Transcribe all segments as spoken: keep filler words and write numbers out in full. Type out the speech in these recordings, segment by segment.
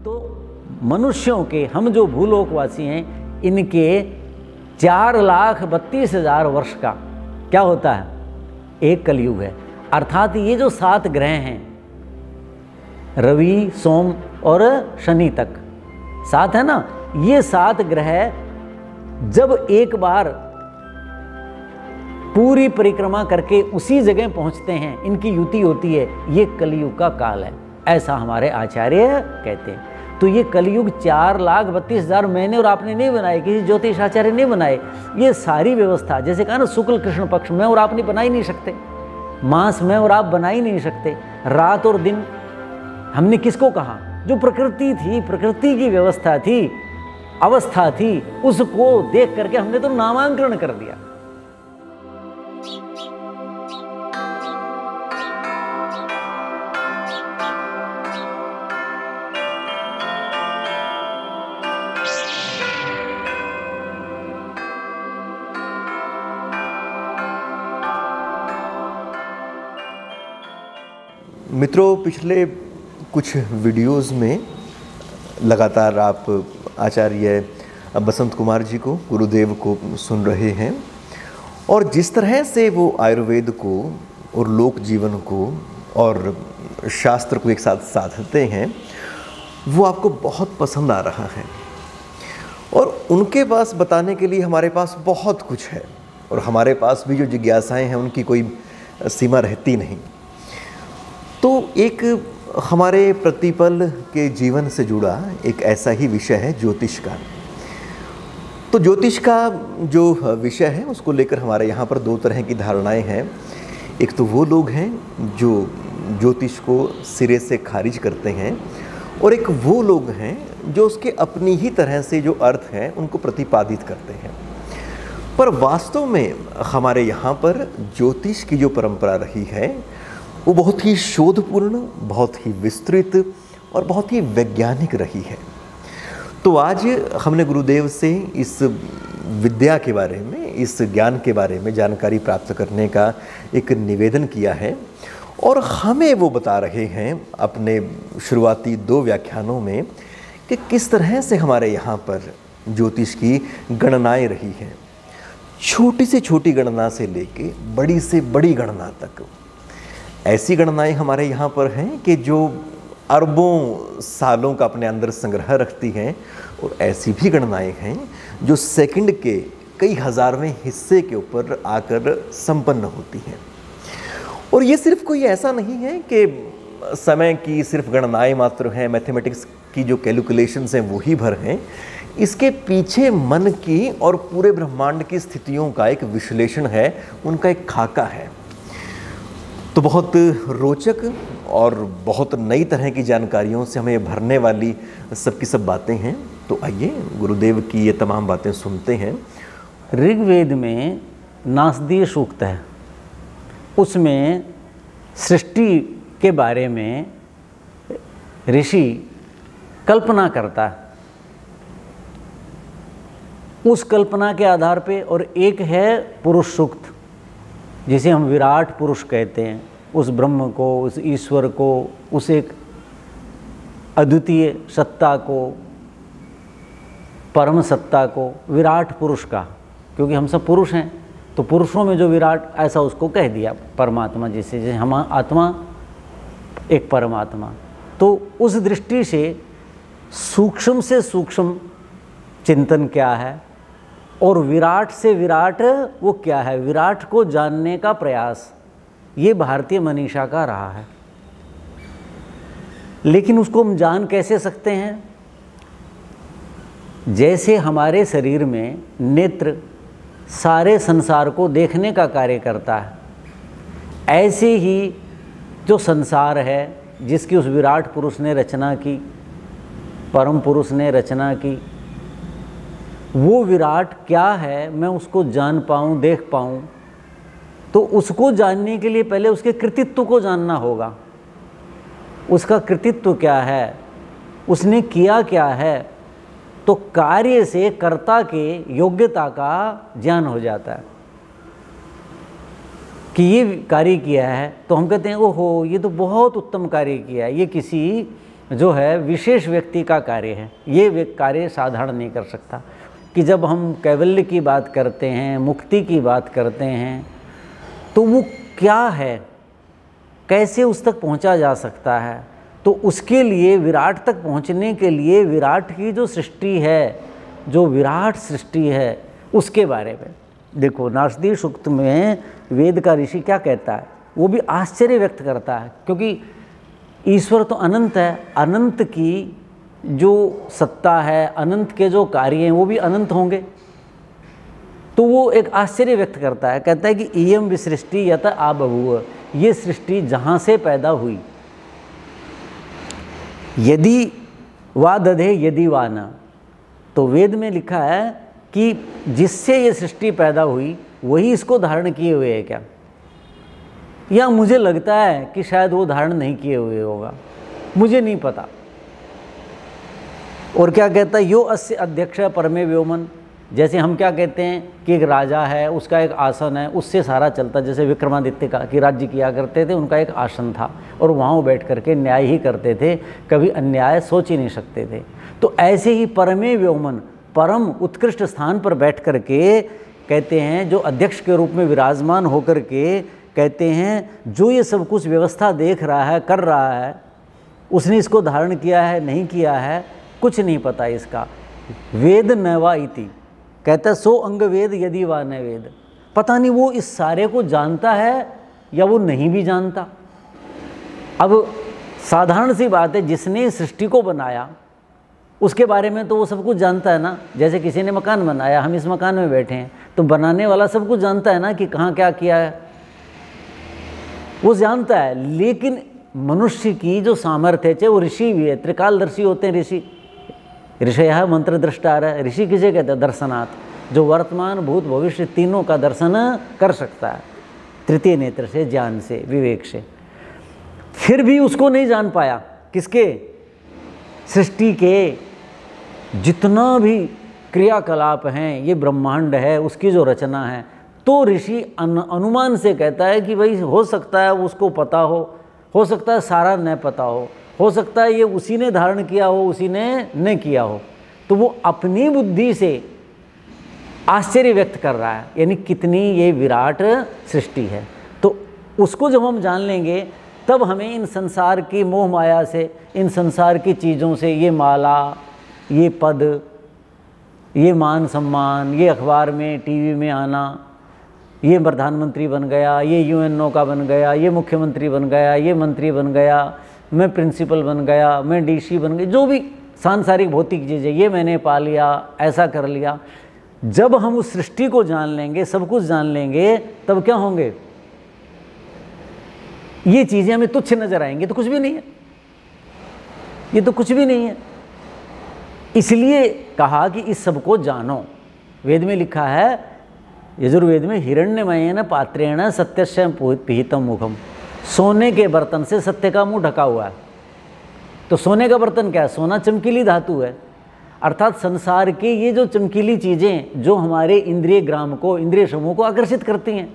तो मनुष्यों के, हम जो भूलोकवासी हैं, इनके चार लाख बत्तीस हजार वर्ष का क्या होता है, एक कलयुग है। अर्थात ये जो सात ग्रह हैं, रवि, सोम और शनि तक सात है ना, ये सात ग्रह जब एक बार पूरी परिक्रमा करके उसी जगह पहुंचते हैं, इनकी युति होती है, ये कलयुग का काल है, ऐसा हमारे आचार्य कहते हैं। तो ये कलयुग चार लाख बत्तीस हजार मैंने और आपने नहीं बनाए, किसी ज्योतिष आचार्य ने बनाए। ये सारी व्यवस्था, जैसे कहा ना, शुक्ल कृष्ण पक्ष में और आप नहीं बना ही नहीं सकते, मास में और आप बना ही नहीं सकते, रात और दिन हमने किसको कहा? जो प्रकृति थी, प्रकृति की व्यवस्था थी, अवस्था थी, उसको देख करके हमने तो नामांकन कर दिया। मित्रों, पिछले कुछ वीडियोस में लगातार आप आचार्य बसंत कुमार जी को, गुरुदेव को सुन रहे हैं, और जिस तरह से वो आयुर्वेद को और लोक जीवन को और शास्त्र को एक साथ साधते हैं, वो आपको बहुत पसंद आ रहा है। और उनके पास बताने के लिए हमारे पास बहुत कुछ है, और हमारे पास भी जो जिज्ञासाएं हैं उनकी कोई सीमा रहती नहीं। तो एक हमारे प्रतिपल के जीवन से जुड़ा एक ऐसा ही विषय है ज्योतिष का। तो ज्योतिष का जो विषय है उसको लेकर हमारे यहाँ पर दो तरह की धारणाएं हैं। एक तो वो लोग हैं जो ज्योतिष को सिरे से खारिज करते हैं, और एक वो लोग हैं जो उसके अपनी ही तरह से जो अर्थ हैं उनको प्रतिपादित करते हैं। पर वास्तव में हमारे यहाँ पर ज्योतिष की जो परंपरा रही है वो बहुत ही शोधपूर्ण, बहुत ही विस्तृत और बहुत ही वैज्ञानिक रही है। तो आज हमने गुरुदेव से इस विद्या के बारे में, इस ज्ञान के बारे में जानकारी प्राप्त करने का एक निवेदन किया है, और हमें वो बता रहे हैं अपने शुरुआती दो व्याख्यानों में कि किस तरह से हमारे यहाँ पर ज्योतिष की गणनाएं रही हैं, छोटी से छोटी गणना से लेके बड़ी से बड़ी गणना तक। ऐसी गणनाएं हमारे यहाँ पर हैं कि जो अरबों सालों का अपने अंदर संग्रह रखती हैं, और ऐसी भी गणनाएं हैं जो सेकंड के कई हजारवें हिस्से के ऊपर आकर संपन्न होती हैं। और ये सिर्फ कोई ऐसा नहीं है कि समय की सिर्फ गणनाएं मात्र हैं, मैथमेटिक्स की जो कैलकुलेशंस हैं वो ही भर हैं। इसके पीछे मन की और पूरे ब्रह्मांड की स्थितियों का एक विश्लेषण है, उनका एक खाका है। तो बहुत रोचक और बहुत नई तरह की जानकारियों से हमें भरने वाली सब की सब बातें हैं। तो आइए गुरुदेव की ये तमाम बातें सुनते हैं। ऋग्वेद में नासदीय सूक्त है, उसमें सृष्टि के बारे में ऋषि कल्पना करता है, उस कल्पना के आधार पे। और एक है पुरुष सूक्त, जिसे हम विराट पुरुष कहते हैं, उस ब्रह्म को, उस ईश्वर को, उस एक अद्वितीय सत्ता को, परम सत्ता को, विराट पुरुष का, क्योंकि हम सब पुरुष हैं तो पुरुषों में जो विराट, ऐसा उसको कह दिया परमात्मा, जैसे जैसे हम आत्मा एक परमात्मा। तो उस दृष्टि से सूक्ष्म से सूक्ष्म चिंतन क्या है और विराट से विराट वो क्या है, विराट को जानने का प्रयास, ये भारतीय मनीषा का रहा है। लेकिन उसको हम जान कैसे सकते हैं? जैसे हमारे शरीर में नेत्र सारे संसार को देखने का कार्य करता है, ऐसे ही जो संसार है जिसकी उस विराट पुरुष ने रचना की, परम पुरुष ने रचना की, वो विराट क्या है मैं उसको जान पाऊँ, देख पाऊँ, तो उसको जानने के लिए पहले उसके कृतित्व को जानना होगा। उसका कृतित्व क्या है, उसने किया क्या है, तो कार्य से कर्ता के योग्यता का ज्ञान हो जाता है कि ये कार्य किया है, तो हम कहते हैं ओहो ये तो बहुत उत्तम कार्य किया है, ये किसी जो है विशेष व्यक्ति का कार्य है, ये कार्य साधारण नहीं कर सकता। कि जब हम कैवल्य की बात करते हैं, मुक्ति की बात करते हैं, तो वो क्या है, कैसे उस तक पहुंचा जा सकता है, तो उसके लिए विराट तक पहुंचने के लिए विराट की जो सृष्टि है, जो विराट सृष्टि है, उसके बारे में देखो। नारदीय सूक्त में वेद का ऋषि क्या कहता है, वो भी आश्चर्य व्यक्त करता है, क्योंकि ईश्वर तो अनंत है, अनंत की जो सत्ता है, अनंत के जो कार्य हैं वो भी अनंत होंगे। तो वो एक आश्चर्य व्यक्त करता है, कहता है कि इयम विसृष्टि यत आबभूव, ये सृष्टि जहाँ से पैदा हुई, यदि वा दधे यदि वा न, तो वेद में लिखा है कि जिससे ये सृष्टि पैदा हुई वही इसको धारण किए हुए है क्या, या मुझे लगता है कि शायद वो धारण नहीं किए हुए होगा, मुझे नहीं पता। और क्या कहता है, यो अस्य अध्यक्ष परमे व्योमन, जैसे हम क्या कहते हैं कि एक राजा है, उसका एक आसन है, उससे सारा चलता, जैसे विक्रमादित्य का कि राज्य किया करते थे, उनका एक आसन था और वहाँ वो बैठ करके न्याय ही करते थे, कभी अन्याय सोच ही नहीं सकते थे। तो ऐसे ही परमे व्योमन, परम उत्कृष्ट स्थान पर बैठ करके कहते हैं, जो अध्यक्ष के रूप में विराजमान होकर के कहते हैं, जो ये सब कुछ व्यवस्था देख रहा है, कर रहा है, उसने इसको धारण किया है नहीं किया है कुछ नहीं पता इसका। वेद न वा इति, कहता है सो अंग वेद यदि वा न वेद, पता नहीं वो इस सारे को जानता है या वो नहीं भी जानता। अब साधारण सी बात है, जिसने सृष्टि को बनाया उसके बारे में तो वो सब कुछ जानता है ना। जैसे किसी ने मकान बनाया, हम इस मकान में बैठे हैं, तो बनाने वाला सब कुछ जानता है ना कि कहाँ क्या किया है, वो जानता है। लेकिन मनुष्य की जो सामर्थ्य है, चाहे वो ऋषि भी है, त्रिकालदर्शी होते हैं ऋषि, ऋषय मंत्र दृष्टार, ऋषि किसे कहते हैं, दर्शनात्, जो वर्तमान भूत भविष्य तीनों का दर्शन कर सकता है तृतीय नेत्र से, ज्ञान से, विवेक से। फिर भी उसको नहीं जान पाया, किसके, सृष्टि के जितना भी क्रियाकलाप हैं, ये ब्रह्मांड है, उसकी जो रचना है। तो ऋषि अनुमान से कहता है कि भाई हो सकता है उसको पता हो हो सकता है सारा न पता हो हो सकता है ये उसी ने धारण किया हो, उसी ने न किया हो। तो वो अपनी बुद्धि से आश्चर्य व्यक्त कर रहा है, यानी कितनी ये विराट सृष्टि है। तो उसको जब हम जान लेंगे, तब हमें इन संसार की मोह माया से, इन संसार की चीज़ों से, ये माला, ये पद, ये मान सम्मान, ये अखबार में टीवी में आना, ये प्रधानमंत्री बन गया, ये यूएनओ का बन गया, ये मुख्यमंत्री बन गया, ये मंत्री बन गया, मैं प्रिंसिपल बन गया, मैं डीसी बन गई, जो भी सांसारिक भौतिक चीज़ें, ये मैंने पा लिया, ऐसा कर लिया। जब हम उस सृष्टि को जान लेंगे, सब कुछ जान लेंगे, तब क्या होंगे, ये चीज़ें हमें तुच्छ नजर आएंगी, तो कुछ भी नहीं है, ये तो कुछ भी नहीं है। इसलिए कहा कि इस सब को जानो। वेद में लिखा है, यजुर्वेद में, हिरण्यमयेन पात्रेण सत्यस्य पिहितम मुखम, सोने के बर्तन से सत्य का मुंह ढका हुआ है। तो सोने का बर्तन क्या है, सोना चमकीली धातु है, अर्थात संसार की ये जो चमकीली चीज़ें जो हमारे इंद्रिय ग्राम को, इंद्रिय समूह को आकर्षित करती हैं,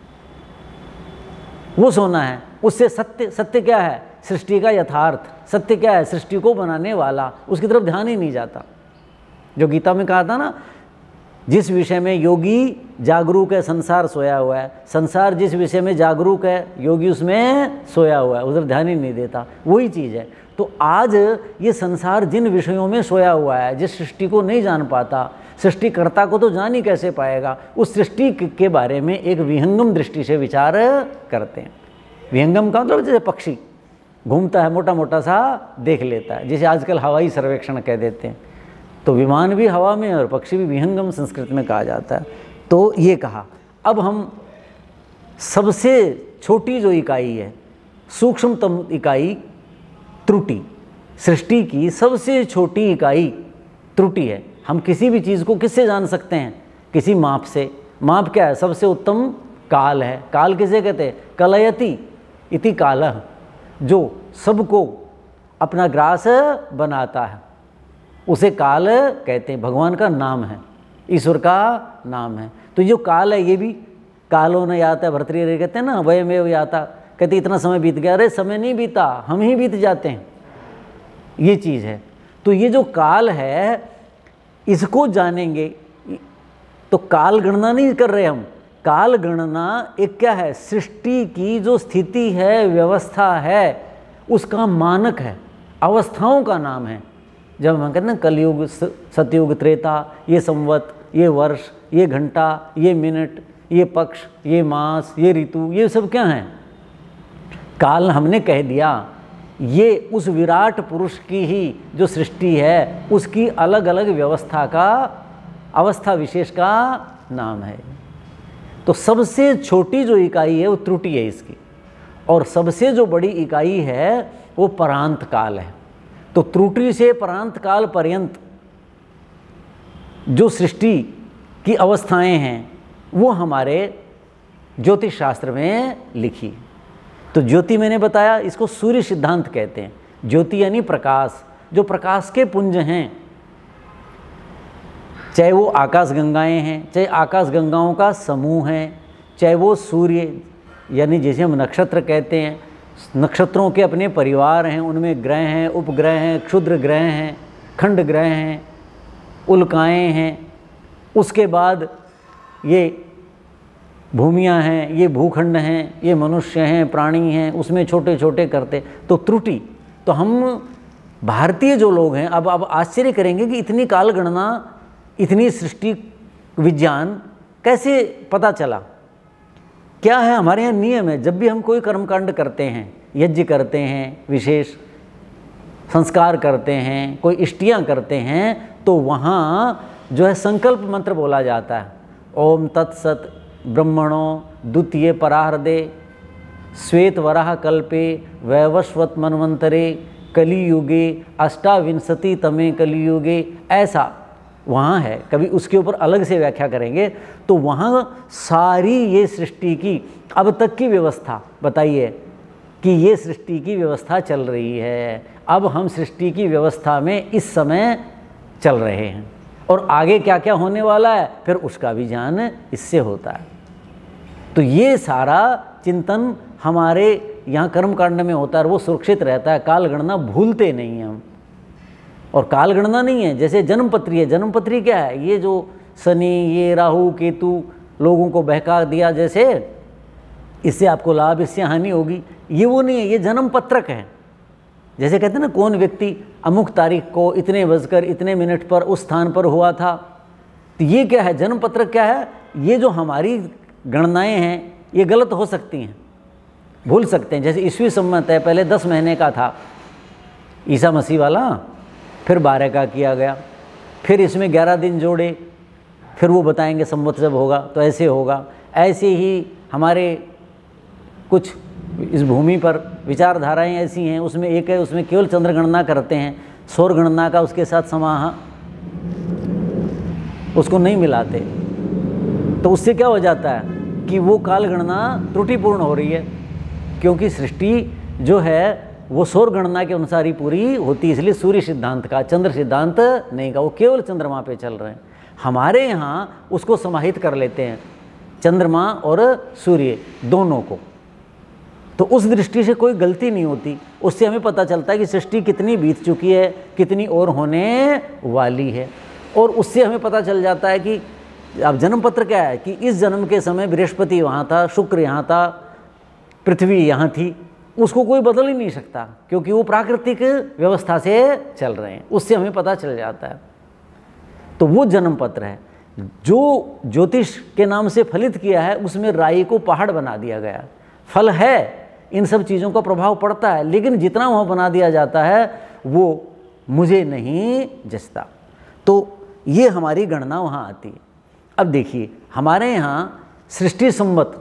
वो सोना है। उससे सत्य, सत्य क्या है, सृष्टि का यथार्थ, सत्य क्या है, सृष्टि को बनाने वाला, उसकी तरफ ध्यान ही नहीं जाता। जो गीता में कहा था ना, जिस विषय में योगी जागरूक है, संसार सोया हुआ है, संसार जिस विषय में जागरूक है, योगी उसमें सोया हुआ है, उधर ध्यान ही नहीं देता, वही चीज़ है। तो आज ये संसार जिन विषयों में सोया हुआ है, जिस सृष्टि को नहीं जान पाता, सृष्टिकर्ता को तो जान ही कैसे पाएगा, उस सृष्टि के बारे में एक विहंगम दृष्टि से विचार करते हैं। विहंगम का मतलब जैसे पक्षी घूमता है, मोटा मोटा सा देख लेता है, जैसे आजकल हवाई सर्वेक्षण कह देते हैं, तो विमान भी हवा में और पक्षी भी विहंगम संस्कृत में कहा जाता है। तो ये कहा। अब हम सबसे छोटी जो इकाई है, सूक्ष्मतम इकाई त्रुटि, सृष्टि की सबसे छोटी इकाई त्रुटि है। हम किसी भी चीज़ को किससे जान सकते हैं, किसी माप से। माप क्या है, सबसे उत्तम काल है। काल किसे कहते हैं, कलयति इति कालः, जो सबको अपना ग्रास बनाता है, उसे काल कहते हैं। भगवान का नाम है, ईश्वर का नाम है। तो जो काल है, ये भी कालो न याता, भर्तृहरि कहते हैं ना, वयमेव याता, कहते इतना समय बीत गया। अरे समय नहीं बीता, हम ही बीत जाते हैं। ये चीज़ है। तो ये जो काल है इसको जानेंगे तो काल गणना नहीं कर रहे हम, काल गणना एक क्या है, सृष्टि की जो स्थिति है, व्यवस्था है, उसका मानक है, अवस्थाओं का नाम है। जब हम कहते हैं ना कलयुग, सतयुग, त्रेता, ये संवत, ये वर्ष, ये घंटा, ये मिनट, ये पक्ष, ये मास, ये ऋतु, ये सब क्या हैं? काल। हमने कह दिया ये उस विराट पुरुष की ही जो सृष्टि है उसकी अलग अलग व्यवस्था का, अवस्था विशेष का नाम है। तो सबसे छोटी जो इकाई है वो त्रुटि है इसकी, और सबसे जो बड़ी इकाई है वो परांत काल है। तो त्रुटि से परांत काल पर्यंत जो सृष्टि की अवस्थाएं हैं वो हमारे ज्योतिष शास्त्र में लिखी। तो ज्योति मैंने बताया, इसको सूर्य सिद्धांत कहते हैं। ज्योति यानी प्रकाश, जो प्रकाश के पुंज हैं, चाहे वो आकाश गंगाएं हैं, चाहे आकाश गंगाओं का समूह है, चाहे वो सूर्य यानी जैसे हम नक्षत्र कहते हैं, नक्षत्रों के अपने परिवार हैं, उनमें ग्रह हैं, उपग्रह हैं, क्षुद्र ग्रह हैं, खंड ग्रह हैं, उल्काएं हैं, उसके बाद ये भूमियाँ हैं, ये भूखंड हैं, ये मनुष्य हैं, प्राणी हैं, उसमें छोटे छोटे करते। तो त्रुटि, तो हम भारतीय जो लोग हैं अब अब आश्चर्य करेंगे कि इतनी काल गणना, इतनी सृष्टि विज्ञान कैसे पता चला। क्या है, हमारे यहाँ नियम है, जब भी हम कोई कर्मकांड करते हैं, यज्ञ करते हैं, विशेष संस्कार करते हैं, कोई इष्टियाँ करते हैं, तो वहाँ जो है संकल्प मंत्र बोला जाता है। ओम तत्सत ब्रह्मणो द्वितीय परार्धे श्वेत वराह कल्पे वैवस्वत मन्वंतरे कलियुगे अष्टाविंशति तमे कलियुगे, ऐसा वहाँ है। कभी उसके ऊपर अलग से व्याख्या करेंगे। तो वहाँ सारी ये सृष्टि की अब तक की व्यवस्था बताइए कि ये सृष्टि की व्यवस्था चल रही है। अब हम सृष्टि की व्यवस्था में इस समय चल रहे हैं, और आगे क्या क्या होने वाला है फिर उसका भी ज्ञान इससे होता है। तो ये सारा चिंतन हमारे यहाँ कर्मकांड में होता है, और वो सुरक्षित रहता है। काल गणना भूलते नहीं हैं हम। और काल गणना नहीं है जैसे जन्मपत्री है। जन्मपत्री क्या है, ये जो शनि, ये राहु केतु लोगों को बहका दिया, जैसे इससे आपको लाभ, इससे हानि होगी, ये वो नहीं है, ये जन्म पत्रक है। जैसे कहते हैं ना, कौन व्यक्ति अमुक तारीख को इतने बजकर इतने मिनट पर उस स्थान पर हुआ था। तो ये क्या है, जन्म पत्रक क्या है, ये जो हमारी गणनाएं हैं ये गलत हो सकती हैं, भूल सकते हैं। जैसे ईस्वी संवत है, पहले दस महीने का था ईसा मसीह वाला, फिर बारह का किया गया, फिर इसमें ग्यारह दिन जोड़े, फिर वो बताएंगे संवत जब होगा तो ऐसे होगा। ऐसे ही हमारे कुछ इस भूमि पर विचारधाराएं ऐसी हैं, उसमें एक है उसमें केवल चंद्र गणना करते हैं, सौर गणना का उसके साथ समाह उसको नहीं मिलाते। तो उससे क्या हो जाता है कि वो काल गणना त्रुटिपूर्ण हो रही है, क्योंकि सृष्टि जो है वो सौर गणना के अनुसार ही पूरी होती है। इसलिए सूर्य सिद्धांत का, चंद्र सिद्धांत नहीं का, वो केवल चंद्रमा पे चल रहे हैं। हमारे यहाँ उसको समाहित कर लेते हैं, चंद्रमा और सूर्य दोनों को। तो उस दृष्टि से कोई गलती नहीं होती। उससे हमें पता चलता है कि सृष्टि कितनी बीत चुकी है, कितनी और होने वाली है। और उससे हमें पता चल जाता है कि अब जन्म पत्र क्या है कि इस जन्म के समय बृहस्पति वहाँ था, शुक्र यहाँ था, पृथ्वी यहाँ थी। उसको कोई बदल ही नहीं सकता, क्योंकि वो प्राकृतिक व्यवस्था से चल रहे हैं। उससे हमें पता चल जाता है। तो वो जन्म पत्र है जो ज्योतिष के नाम से फलित किया है। उसमें राई को पहाड़ बना दिया गया। फल है, इन सब चीज़ों का प्रभाव पड़ता है, लेकिन जितना वहाँ बना दिया जाता है वो मुझे नहीं जचता। तो ये हमारी गणना वहाँ आती है। अब देखिए, हमारे यहाँ सृष्टि संवत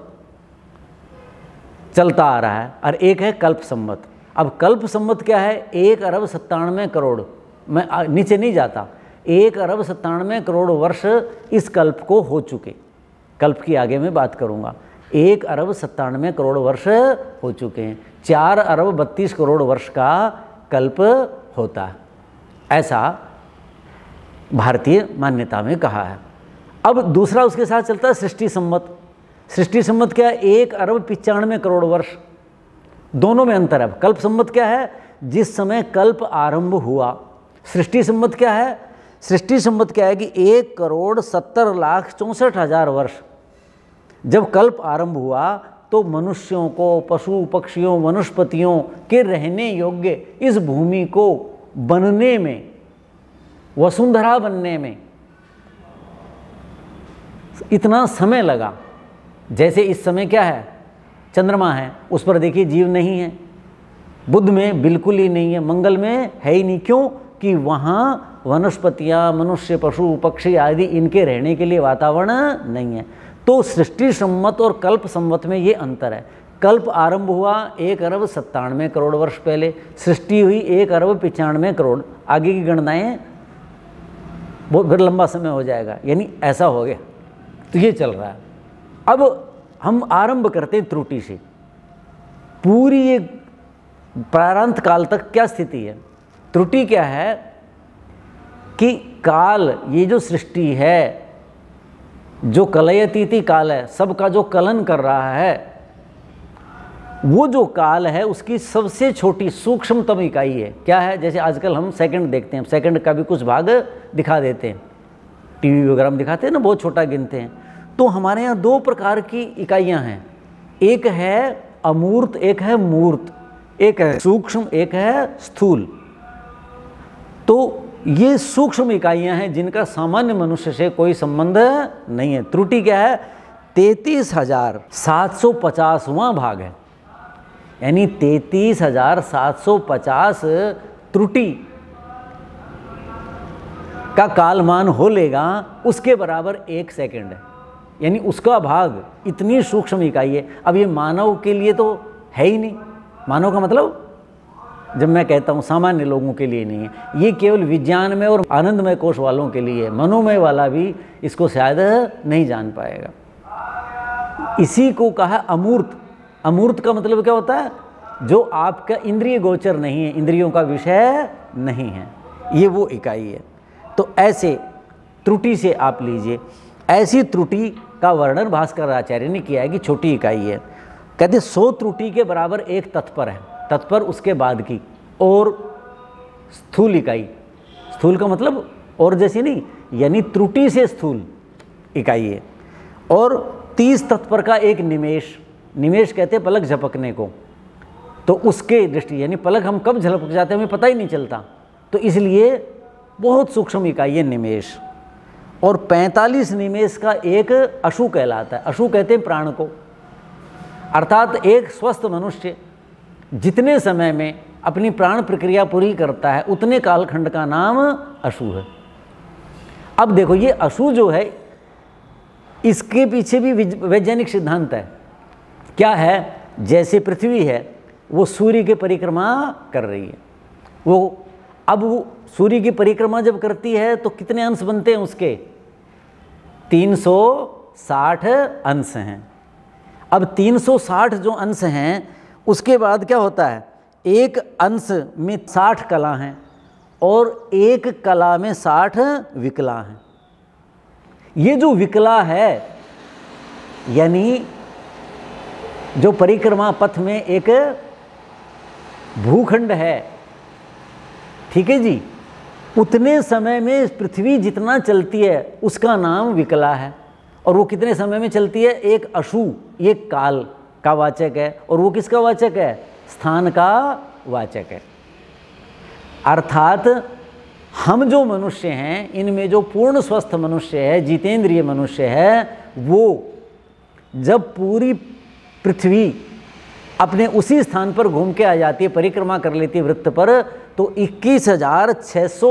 चलता आ रहा है और एक है कल्प संवत। अब कल्प संवत क्या है, एक अरब सत्तानवे करोड़, मैं नीचे नहीं जाता, एक अरब सत्तानवे करोड़ वर्ष इस कल्प को हो चुके। कल्प की आगे मैं बात करूँगा। एक अरब सत्तानवे करोड़ वर्ष हो चुके हैं। चार अरब बत्तीस करोड़ वर्ष का कल्प होता है, ऐसा भारतीय मान्यता में कहा है। अब दूसरा उसके साथ चलता है सृष्टि संवत। सृष्टि संवत क्या है, एक अरब पिचानवे करोड़ वर्ष, दोनों में अंतर है। कल्प संवत क्या है, जिस समय कल्प आरंभ हुआ। सृष्टि संवत क्या है? सृष्टि संवत क्या है कि एक करोड़ सत्तर लाख चौंसठ हजार वर्ष जब कल्प आरंभ हुआ तो मनुष्यों को, पशु पक्षियों, वनस्पतियों के रहने योग्य इस भूमि को बनने में, वसुंधरा बनने में इतना समय लगा। जैसे इस समय क्या है, चंद्रमा है, उस पर देखिए जीव नहीं है, बुध में बिल्कुल ही नहीं है, मंगल में है ही नहीं। क्यों? कि वहाँ वनस्पतियाँ, मनुष्य, पशु पक्षी आदि इनके रहने के लिए वातावरण नहीं है। तो सृष्टि संवत और कल्प संवत में ये अंतर है। कल्प आरंभ हुआ एक अरब सत्तानवे करोड़ वर्ष पहले, सृष्टि हुई एक अरब पिचानवे करोड़। आगे की गणनाएं बहुत फिर लंबा समय हो जाएगा, यानी ऐसा हो गया। तो ये चल रहा है। अब हम आरंभ करते हैं त्रुटि से। पूरी ये प्रारंभ काल तक क्या स्थिति है? त्रुटि क्या है कि काल, ये जो सृष्टि है, जो कलयतीति काल है, सबका जो कलन कर रहा है, वो जो काल है उसकी सबसे छोटी सूक्ष्मतम इकाई है। क्या है? जैसे आजकल हम सेकंड देखते हैं, सेकंड का भी कुछ भाग दिखा देते हैं, टीवी वगैरह में दिखाते हैं ना, बहुत छोटा गिनते हैं। तो हमारे यहाँ दो प्रकार की इकाइयाँ हैं, एक है अमूर्त, एक है मूर्त, एक है सूक्ष्म, एक है स्थूल। तो ये सूक्ष्म इकाइयाँ हैं जिनका सामान्य मनुष्य से कोई संबंध नहीं है। त्रुटि क्या है? तैतीस हजार सात सौ पचासवां भाग है, यानी तैतीस हजार सात सौ पचास त्रुटि का कालमान हो लेगा, उसके बराबर एक सेकंड है, यानी उसका भाग इतनी सूक्ष्म इकाई है। अब ये मानव के लिए तो है ही नहीं। मानव का मतलब, जब मैं कहता हूँ सामान्य लोगों के लिए नहीं है, ये केवल विज्ञान में और आनंदमय कोश वालों के लिए है। मनोमय वाला भी इसको शायद नहीं जान पाएगा। इसी को कहा अमूर्त। अमूर्त का मतलब क्या होता है? जो आपका इंद्रिय गोचर नहीं है, इंद्रियों का विषय नहीं है, ये वो इकाई है। तो ऐसे त्रुटि से आप लीजिए, ऐसी त्रुटि का वर्णन भास्कर आचार्य ने किया है कि छोटी इकाई है। कहते सौ त्रुटि के बराबर एक तत्पर है, तत्पर उसके बाद की, और स्थूल इकाई। स्थूल का मतलब और जैसी नहीं, यानी त्रुटि से स्थूल इकाई है। और तीस तत्पर का एक निमेष, निमेष कहते हैं पलक झपकने को, तो उसके दृष्टि, यानी पलक हम कब झपक जाते हैं हमें पता ही नहीं चलता, तो इसलिए बहुत सूक्ष्म इकाई है निमेष। और पैंतालीस निमेष का एक अशु कहलाता है। अशु कहते हैं प्राण को, अर्थात एक स्वस्थ मनुष्य जितने समय में अपनी प्राण प्रक्रिया पूरी करता है उतने कालखंड का नाम अशु है। अब देखो ये अशु जो है, इसके पीछे भी वैज्ञानिक सिद्धांत है। क्या है? जैसे पृथ्वी है वो सूर्य की परिक्रमा कर रही है, वो अब वो सूर्य की परिक्रमा जब करती है तो कितने अंश बनते हैं उसके? तीन सौ साठ अंश हैं। अब तीन सौ साठ जो अंश हैं, उसके बाद क्या होता है? एक अंश में साठ कला हैं और एक कला में साठ विकला हैं। ये जो विकला है, यानी जो परिक्रमा पथ में एक भूखंड है, ठीक है जी, उतने समय में पृथ्वी जितना चलती है उसका नाम विकला है। और वो कितने समय में चलती है? एक अशु, ये काल का वाचक है, और वो किसका वाचक है? स्थान का वाचक है। अर्थात हम जो मनुष्य हैं, इनमें जो पूर्ण स्वस्थ मनुष्य है, जितेंद्रिय मनुष्य है, वो जब पूरी पृथ्वी अपने उसी स्थान पर घूम के आ जाती है, परिक्रमा कर लेती है वृत्त पर, तो इक्कीस हजार छः सौ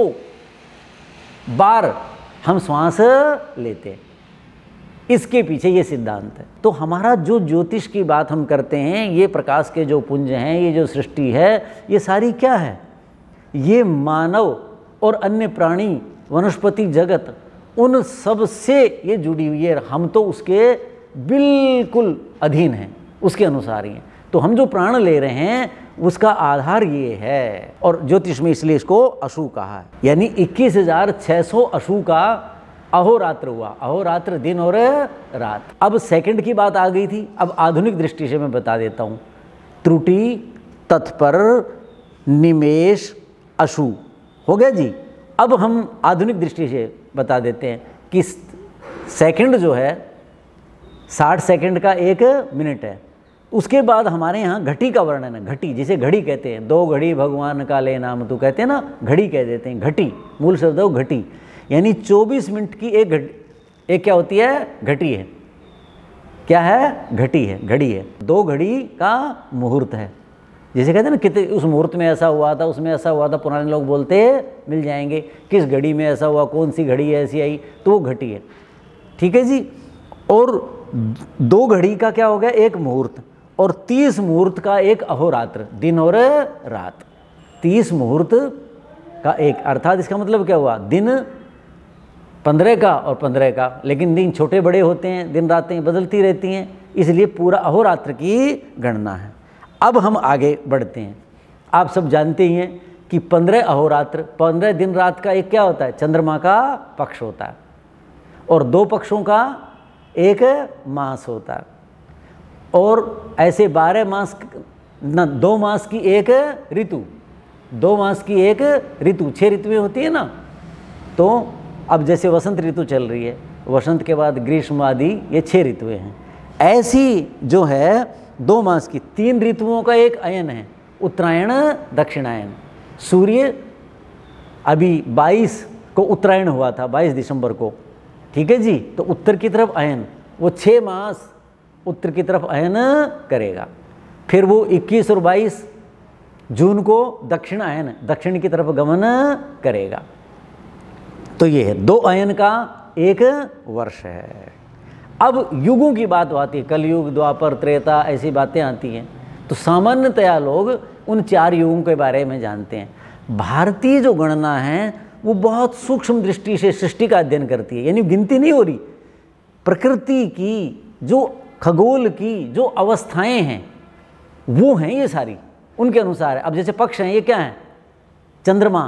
बार हम श्वास लेते हैं। इसके पीछे ये सिद्धांत है। तो हमारा जो ज्योतिष की बात हम करते हैं, ये प्रकाश के जो पुंज हैं, ये जो सृष्टि है, ये सारी क्या है? ये मानव और अन्य प्राणी, वनस्पति जगत, उन सब से ये जुड़ी हुई है। हम तो उसके बिल्कुल अधीन हैं, उसके अनुसार ही हैं। तो हम जो प्राण ले रहे हैं उसका आधार ये है, और ज्योतिष में इसलिए इसको अशु कहा है। यानी इक्कीस हजार छः सौ अशु का अहोरात्र हुआ। अहोरात्र दिन और रात। अब सेकंड की बात आ गई थी, अब आधुनिक दृष्टि से मैं बता देता हूँ। त्रुटि, तत्पर, निमेष, अशु। हो गया जी। अब हम आधुनिक दृष्टि से बता देते हैं कि सेकंड जो है साठ सेकंड का एक मिनट है। उसके बाद हमारे यहाँ घटी का वर्णन है, घटी जिसे घड़ी कहते हैं। दो घड़ी भगवान का ले नाम तू, कहते हैं ना, घड़ी कह देते हैं। घटी मूल शब्द है घटी, यानी चौबीस मिनट की एक घटी, एक क्या होती है, घटी है। क्या है, घटी है, घड़ी है। दो घड़ी का मुहूर्त है, जैसे कहते हैं ना, कितने उस मुहूर्त में ऐसा हुआ था, उसमें ऐसा हुआ था। पुराने लोग बोलते मिल जाएंगे किस घड़ी में ऐसा हुआ, कौन सी घड़ी ऐसी आई, तो वो घटी है। ठीक है जी। और दो घड़ी का क्या हो गया, एक मुहूर्त, और तीस मुहूर्त का एक अहोरात्र, दिन और रात। तीस मुहूर्त का एक, अर्थात इसका मतलब क्या हुआ, दिन पंद्रह का और पंद्रह का, लेकिन दिन छोटे बड़े होते हैं, दिन रातें बदलती रहती हैं, इसलिए पूरा अहोरात्र की गणना है। अब हम आगे बढ़ते हैं। आप सब जानते ही हैं कि पंद्रह अहोरात्र, पंद्रह दिन रात का एक क्या होता है, चंद्रमा का पक्ष होता है, और दो पक्षों का एक मास होता है। और ऐसे बारह मास न, दो मास की एक ऋतु, दो मास की एक ऋतु, छह ऋतुएं होती है ना। तो अब जैसे वसंत ऋतु चल रही है, वसंत के बाद ग्रीष्म आदि, ये छह ऋतुएं हैं। ऐसी जो है दो मास की तीन ऋतुओं का एक अयन है, उत्तरायण दक्षिणायन। सूर्य अभी बाईस को उत्तरायण हुआ था, बाईस दिसंबर को, ठीक है जी। तो उत्तर की तरफ अयन, वो छः मास उत्तर की तरफ अयन करेगा। फिर वो इक्कीस और बाईस जून को दक्षिण अयन, दक्षिण की तरफ गमन करेगा। तो ये है दो अयन का एक वर्ष है। अब युगों की बात आती है, कलयुग, द्वापर, त्रेता, ऐसी बातें आती हैं। तो सामान्यतया लोग उन चार युगों के बारे में जानते हैं। भारतीय जो गणना है वो बहुत सूक्ष्म दृष्टि से सृष्टि का अध्ययन करती है, यानी गिनती नहीं हो रही, प्रकृति की जो खगोल की जो अवस्थाएं हैं वो हैं ये सारी, उनके अनुसार है। अब जैसे पक्ष हैं, ये क्या है, चंद्रमा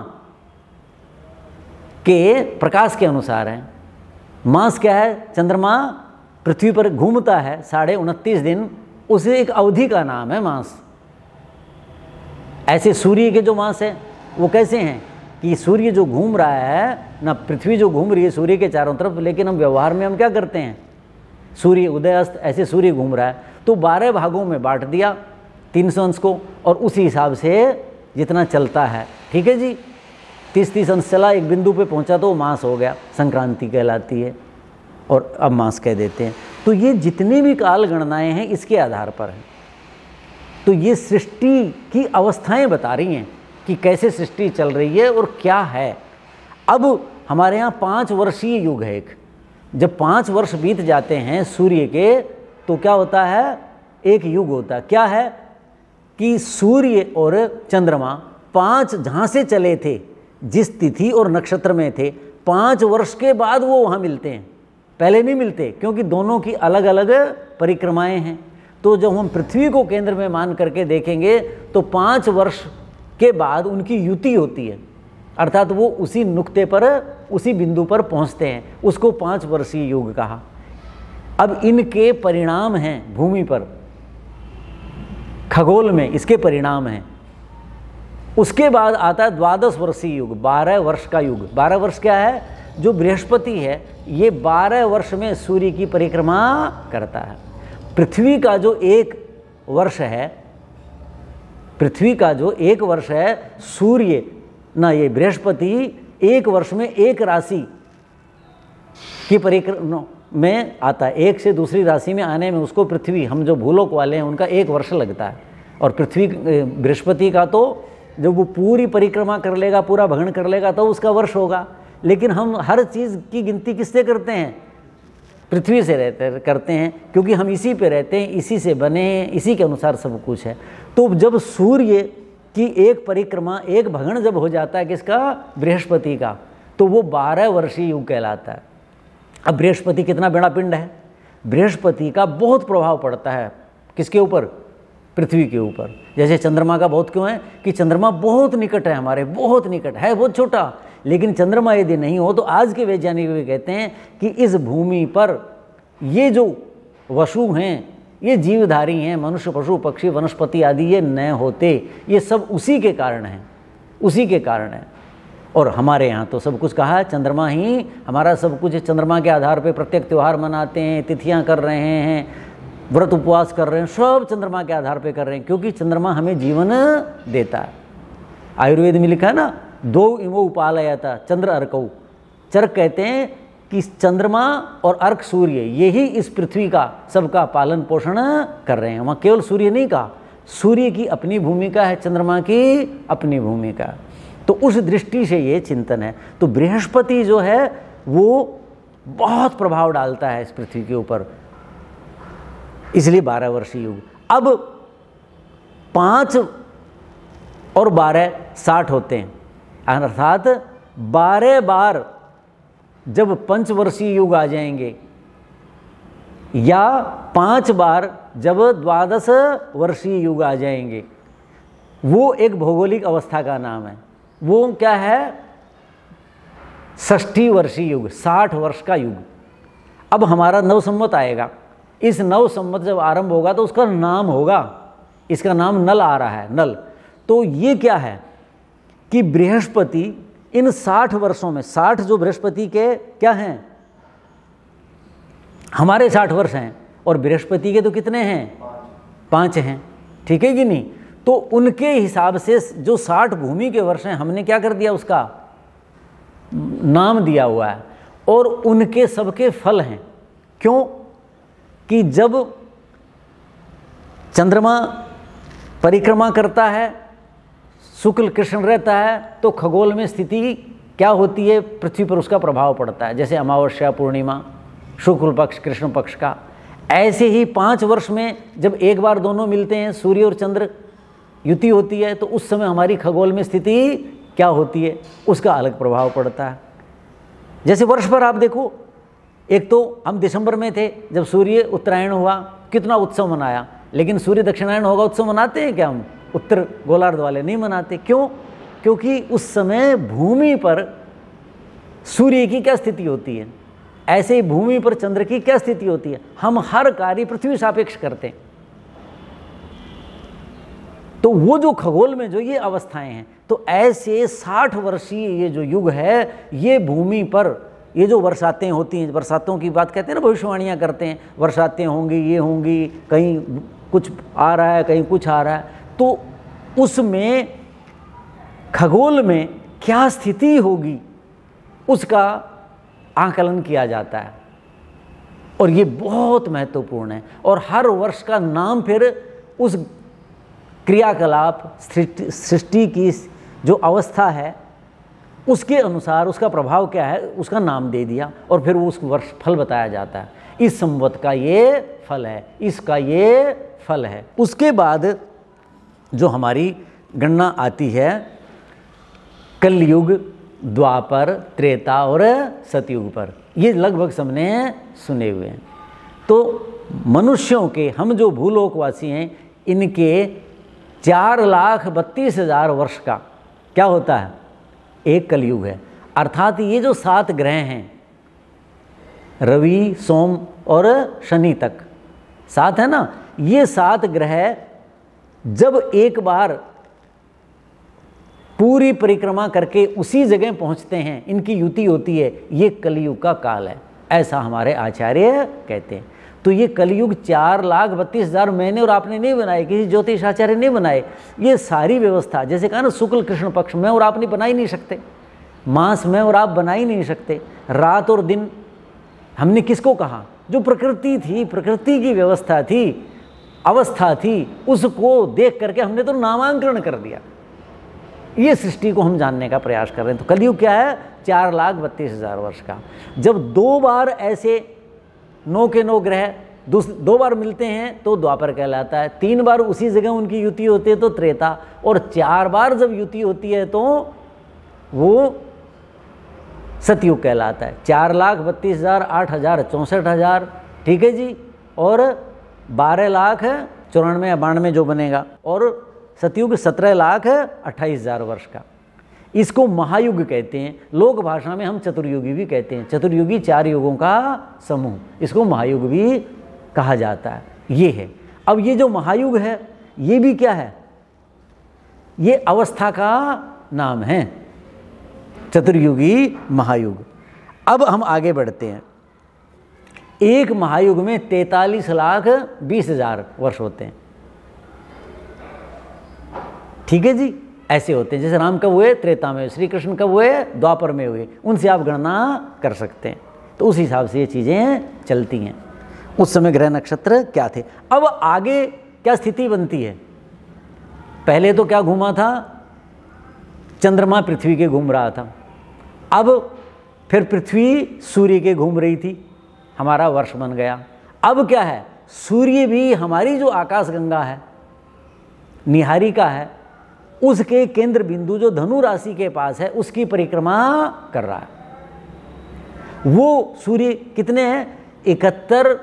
के प्रकाश के अनुसार है। मास क्या है, चंद्रमा पृथ्वी पर घूमता है साढ़े उनतीस दिन, उसे एक अवधि का नाम है मास। ऐसे सूर्य के जो मास है वो कैसे हैं कि सूर्य जो घूम रहा है ना, पृथ्वी जो घूम रही है सूर्य के चारों तरफ, लेकिन हम व्यवहार में हम क्या करते हैं, सूर्य उदय अस्त, ऐसे सूर्य घूम रहा है। तो बारह भागों में बांट दिया तीन सौ अंश को, और उसी हिसाब से जितना चलता है, ठीक है जी, तीस तीस अंश चला, एक बिंदु पे पहुंचा तो मास हो गया, संक्रांति कहलाती है, और अब मास कह देते हैं। तो ये जितनी भी काल गणनाएं हैं इसके आधार पर है। तो ये सृष्टि की अवस्थाएं बता रही हैं कि कैसे सृष्टि चल रही है और क्या है। अब हमारे यहाँ पाँच वर्षीय युग है एक, जब पाँच वर्ष बीत जाते हैं सूर्य के, तो क्या होता है, एक युग होता है। क्या है कि सूर्य और चंद्रमा पाँच जहाँ से चले थे, जिस तिथि और नक्षत्र में थे, पाँच वर्ष के बाद वो वहाँ मिलते हैं, पहले नहीं मिलते, क्योंकि दोनों की अलग अलग परिक्रमाएं हैं। तो जब हम पृथ्वी को केंद्र में मान करके देखेंगे तो पाँच वर्ष के बाद उनकी युति होती है, अर्थात वो उसी नुक्ते पर, उसी बिंदु पर पहुंचते हैं, उसको पाँच वर्षीय युग कहा। अब इनके परिणाम हैं भूमि पर, खगोल में इसके परिणाम हैं। उसके बाद आता है द्वादश वर्षीय युग, बारह वर्ष का युग। बारह वर्ष क्या है, जो बृहस्पति है ये बारह वर्ष में सूर्य की परिक्रमा करता है। पृथ्वी का जो एक वर्ष है, पृथ्वी का जो एक वर्ष है, सूर्य ना ये बृहस्पति एक वर्ष में एक राशि की परिक्रमा में आता है। एक से दूसरी राशि में आने में उसको पृथ्वी, हम जो भूलोक वाले हैं उनका एक वर्ष लगता है, और पृथ्वी बृहस्पति का तो जब वो पूरी परिक्रमा कर लेगा, पूरा भ्रमण कर लेगा तो उसका वर्ष होगा। लेकिन हम हर चीज़ की गिनती किससे करते हैं, पृथ्वी से रहते करते हैं, क्योंकि हम इसी पे रहते हैं, इसी से बने हैं, इसी के अनुसार सब कुछ है। तो जब सूर्य की एक परिक्रमा, एक भ्रमण जब हो जाता है किसका, बृहस्पति का, तो वो बारह वर्षीय युग कहलाता है। अब बृहस्पति कितना बड़ा पिंड है, बृहस्पति का बहुत प्रभाव पड़ता है किसके ऊपर, पृथ्वी के ऊपर। जैसे चंद्रमा का बहुत क्यों है कि चंद्रमा बहुत निकट है हमारे, बहुत निकट है, बहुत छोटा, लेकिन चंद्रमा यदि नहीं हो तो आज के वैज्ञानिक भी कहते हैं कि इस भूमि पर ये जो वसु हैं, ये जीवधारी हैं, मनुष्य पशु पक्षी वनस्पति आदि ये न होते, ये सब उसी के कारण हैं, उसी के कारण है। और हमारे यहाँ तो सब कुछ कहा है, चंद्रमा ही हमारा सब कुछ है। चंद्रमा के आधार पे प्रत्येक त्यौहार मनाते हैं, तिथियाँ कर रहे हैं, व्रत उपवास कर रहे हैं, सब चंद्रमा के आधार पे कर रहे हैं, क्योंकि चंद्रमा हमें जीवन देता है। आयुर्वेद में लिखा है ना, दो इमो उपालयता चंद्र अर्कऊ। चरक कहते हैं कि चंद्रमा और अर्क सूर्य यही इस पृथ्वी का सबका पालन पोषण कर रहे हैं। वहाँ केवल सूर्य नहीं कहा, सूर्य की अपनी भूमिका है, चंद्रमा की अपनी भूमिका। तो उस दृष्टि से ये चिंतन है। तो बृहस्पति जो है वो बहुत प्रभाव डालता है इस पृथ्वी के ऊपर, इसलिए बारह वर्षीय युग। अब पाँच और बारह साठ होते हैं, अर्थात बारह बार जब पंचवर्षीय युग आ जाएंगे या पांच बार जब द्वादश वर्षीय युग आ जाएंगे, वो एक भौगोलिक अवस्था का नाम है। वो क्या है? षष्ठी वर्षीय युग, साठ वर्ष का युग। अब हमारा नव संवत आएगा, इस नव संवत जब आरंभ होगा तो उसका नाम होगा, इसका नाम नल आ रहा है, नल। तो ये क्या है कि बृहस्पति इन साठ वर्षों में, साठ जो बृहस्पति के क्या हैं, हमारे साठ वर्ष हैं और बृहस्पति के तो कितने हैं? पाँच हैं, ठीक है कि नहीं? तो उनके हिसाब से जो साठ भूमि के वर्ष हैं, हमने क्या कर दिया, उसका नाम दिया हुआ है। और उनके सबके फल हैं। क्यों? कि जब चंद्रमा परिक्रमा करता है, शुक्ल कृष्ण रहता है, तो खगोल में स्थिति क्या होती है, पृथ्वी पर उसका प्रभाव पड़ता है। जैसे अमावस्या पूर्णिमा, शुक्ल पक्ष कृष्ण पक्ष का। ऐसे ही पाँच वर्ष में जब एक बार दोनों मिलते हैं, सूर्य और चंद्र युति होती है, तो उस समय हमारी खगोल में स्थिति क्या होती है, उसका अलग प्रभाव पड़ता है। जैसे वर्ष पर आप देखो, एक तो हम दिसंबर में थे जब सूर्य उत्तरायण हुआ, कितना उत्सव मनाया। लेकिन सूर्य दक्षिणायन होगा, उत्सव मनाते हैं क्या हम? उत्तर गोलार्ध वाले नहीं मनाते। क्यों? क्योंकि उस समय भूमि पर सूर्य की क्या स्थिति होती है, ऐसे ही भूमि पर चंद्र की क्या स्थिति होती है। हम हर कार्य पृथ्वी सापेक्ष करते हैं। तो वो जो खगोल में जो ये अवस्थाएं हैं, तो ऐसे साठ वर्षीय ये जो युग है, ये भूमि पर ये जो बरसातें होती हैं, बरसातों की बात कहते हैं ना, भविष्यवाणियाँ करते हैं, बरसातें होंगी, ये होंगी, कहीं कुछ आ रहा है, कहीं कुछ आ रहा है। तो उसमें खगोल में क्या स्थिति होगी उसका आकलन किया जाता है, और ये बहुत महत्वपूर्ण है। और हर वर्ष का नाम फिर उस क्रियाकलाप, सृष्टि की जो अवस्था है उसके अनुसार उसका प्रभाव क्या है, उसका नाम दे दिया, और फिर उस वर्ष फल बताया जाता है। इस संवत का ये फल है, इसका ये फल है। उसके बाद जो हमारी गणना आती है कलयुग, द्वापर, त्रेता और सतयुग पर, ये लगभग सबने सुने हुए हैं। तो मनुष्यों के, हम जो भूलोकवासी हैं, इनके चार लाख बत्तीस हजार वर्ष का क्या होता है, एक कलयुग है। अर्थात ये जो सात ग्रह हैं, रवि, सोम और शनि तक, सात है ना, ये सात ग्रह जब एक बार पूरी परिक्रमा करके उसी जगह पहुंचते हैं, इनकी युति होती है, ये कलयुग का काल है, ऐसा हमारे आचार्य कहते हैं। तो ये कलयुग चार लाख बत्तीस हजार मैंने और आपने नहीं बनाए, किसी ज्योतिष आचार्य ने बनाए। ये सारी व्यवस्था, जैसे कहा ना, शुक्ल कृष्ण पक्ष में और आप नहीं बना ही नहीं सकते, मास में और आप बना ही नहीं सकते, रात और दिन हमने किसको कहा? जो प्रकृति थी, प्रकृति की व्यवस्था थी, अवस्था थी, उसको देख करके हमने तो नामांकन कर दिया। ये सृष्टि को हम जानने का प्रयास कर रहे हैं। तो कलयुग क्या है? चार लाख बत्तीस हजार वर्ष का। जब दो बार ऐसे नौ के नौ ग्रह दो बार मिलते हैं तो द्वापर कहलाता है, तीन बार उसी जगह उनकी युति होती है तो त्रेता, और चार बार जब युति होती है तो वो सतयुग कहलाता है। चार लाख बत्तीस हजार, आठ हजार, चौंसठ हजार, ठीक है जी, और बारह लाख चौरानवे या बानवे जो बनेगा, और सतयुग सत्रह लाख अट्ठाईस हजार वर्ष का। इसको महायुग कहते हैं। लोक भाषा में हम चतुर्युगी भी कहते हैं। चतुर्युगी चार युगों का समूह, इसको महायुग भी कहा जाता है। ये है। अब ये जो महायुग है ये भी क्या है, ये अवस्था का नाम है, चतुर्युगी महायुग। अब हम आगे बढ़ते हैं। एक महायुग में तैतालीस लाख बीस हजार वर्ष होते हैं, ठीक है जी, ऐसे होते हैं। जैसे राम कब हुए, त्रेता में, श्री कृष्ण कब हुए, द्वापर में हुए, उनसे आप गणना कर सकते हैं। तो उस हिसाब से ये चीज़ें चलती हैं। उस समय ग्रह नक्षत्र क्या थे। अब आगे क्या स्थिति बनती है, पहले तो क्या घूमा था, चंद्रमा पृथ्वी के घूम रहा था, अब फिर पृथ्वी सूर्य के घूम रही थी, हमारा वर्ष बन गया। अब क्या है, सूर्य भी हमारी जो आकाशगंगा है, निहारिका है, उसके केंद्र बिंदु जो धनु राशि के पास है उसकी परिक्रमा कर रहा है। वो सूर्य कितने हैं, इकहत्तर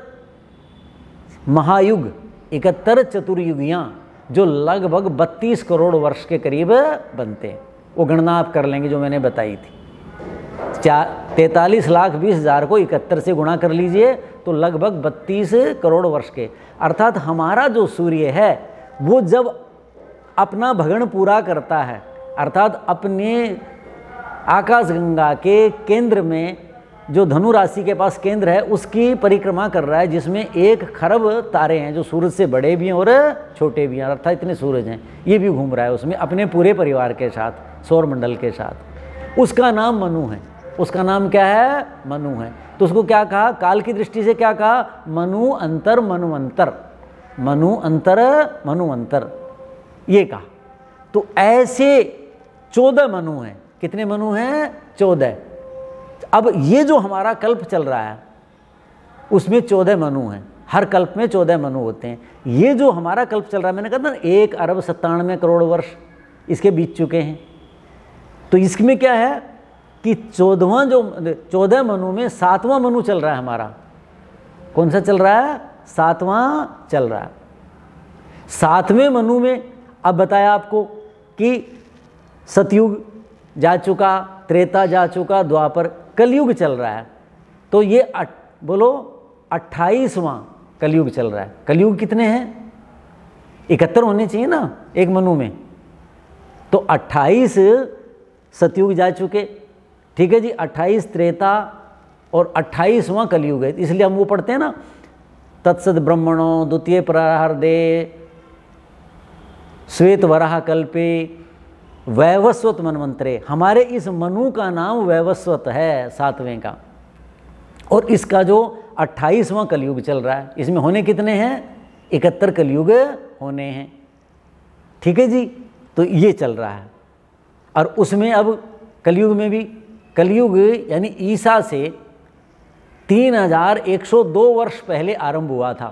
महायुग, इकहत्तर चतुर्युगियाँ जो लगभग बत्तीस करोड़ वर्ष के करीब बनते हैं। वो गणना आप कर लेंगे जो मैंने बताई थी। चार तैतालीस लाख बीस हज़ार को इकहत्तर से गुणा कर लीजिए तो लगभग बत्तीस करोड़ वर्ष के, अर्थात हमारा जो सूर्य है वो जब अपना भगन पूरा करता है, अर्थात अपने आकाशगंगा के केंद्र में जो धनु राशि के पास केंद्र है उसकी परिक्रमा कर रहा है, जिसमें एक खरब तारे हैं जो सूरज से बड़े भी हैं और छोटे भी हैं, अर्थात इतने सूरज हैं, ये भी घूम रहा है उसमें अपने पूरे परिवार के साथ, सौर मंडल के साथ। उसका नाम मनु है। उसका नाम क्या है, मनु है। तो उसको क्या कहा, काल की दृष्टि से क्या कहा, मनु अंतर मनुअंतर, मनु अंतर मनुअंतर, ये कहा। तो ऐसे चौदह मनु हैं। कितने मनु हैं, चौदह। अब ये जो हमारा कल्प चल रहा है उसमें चौदह मनु हैं, हर कल्प में चौदह मनु होते हैं। ये जो हमारा कल्प चल रहा है, मैंने कहा था ना एक अरब सत्तानवे करोड़ वर्ष इसके बीत चुके हैं। तो इसमें क्या है कि चौदहवां जो चौदह मनु में सातवां मनु चल रहा है हमारा। कौन सा चल रहा है, सातवां चल रहा है। सातवें मनु में अब बताया आपको कि सतयुग जा चुका, त्रेता जा चुका, द्वापर, कलयुग चल रहा है। तो ये अट, बोलो अट्ठाईसवां कलयुग चल रहा है। कलयुग कितने हैं, इकहत्तर होने चाहिए ना एक मनु में, तो अट्ठाईस सतयुग जा चुके, ठीक है जी, अट्ठाईस त्रेता और अट्ठाईसवां कलयुग है। इसलिए हम वो पढ़ते हैं ना, तत्सद ब्रह्मणो द्वितीय प्राहार्दे श्वेत वराह कल्पे वैवस्वत मनमंत्रे। हमारे इस मनु का नाम वैवस्वत है, सातवें का, और इसका जो अट्ठाईसवां कलयुग चल रहा है। इसमें होने कितने हैं, इकहत्तर कलयुग होने हैं, ठीक है जी। तो ये चल रहा है। और उसमें अब कलयुग में भी, कलयुग यानी ईसा से तीन हजार एक सौ दो वर्ष पहले आरंभ हुआ था,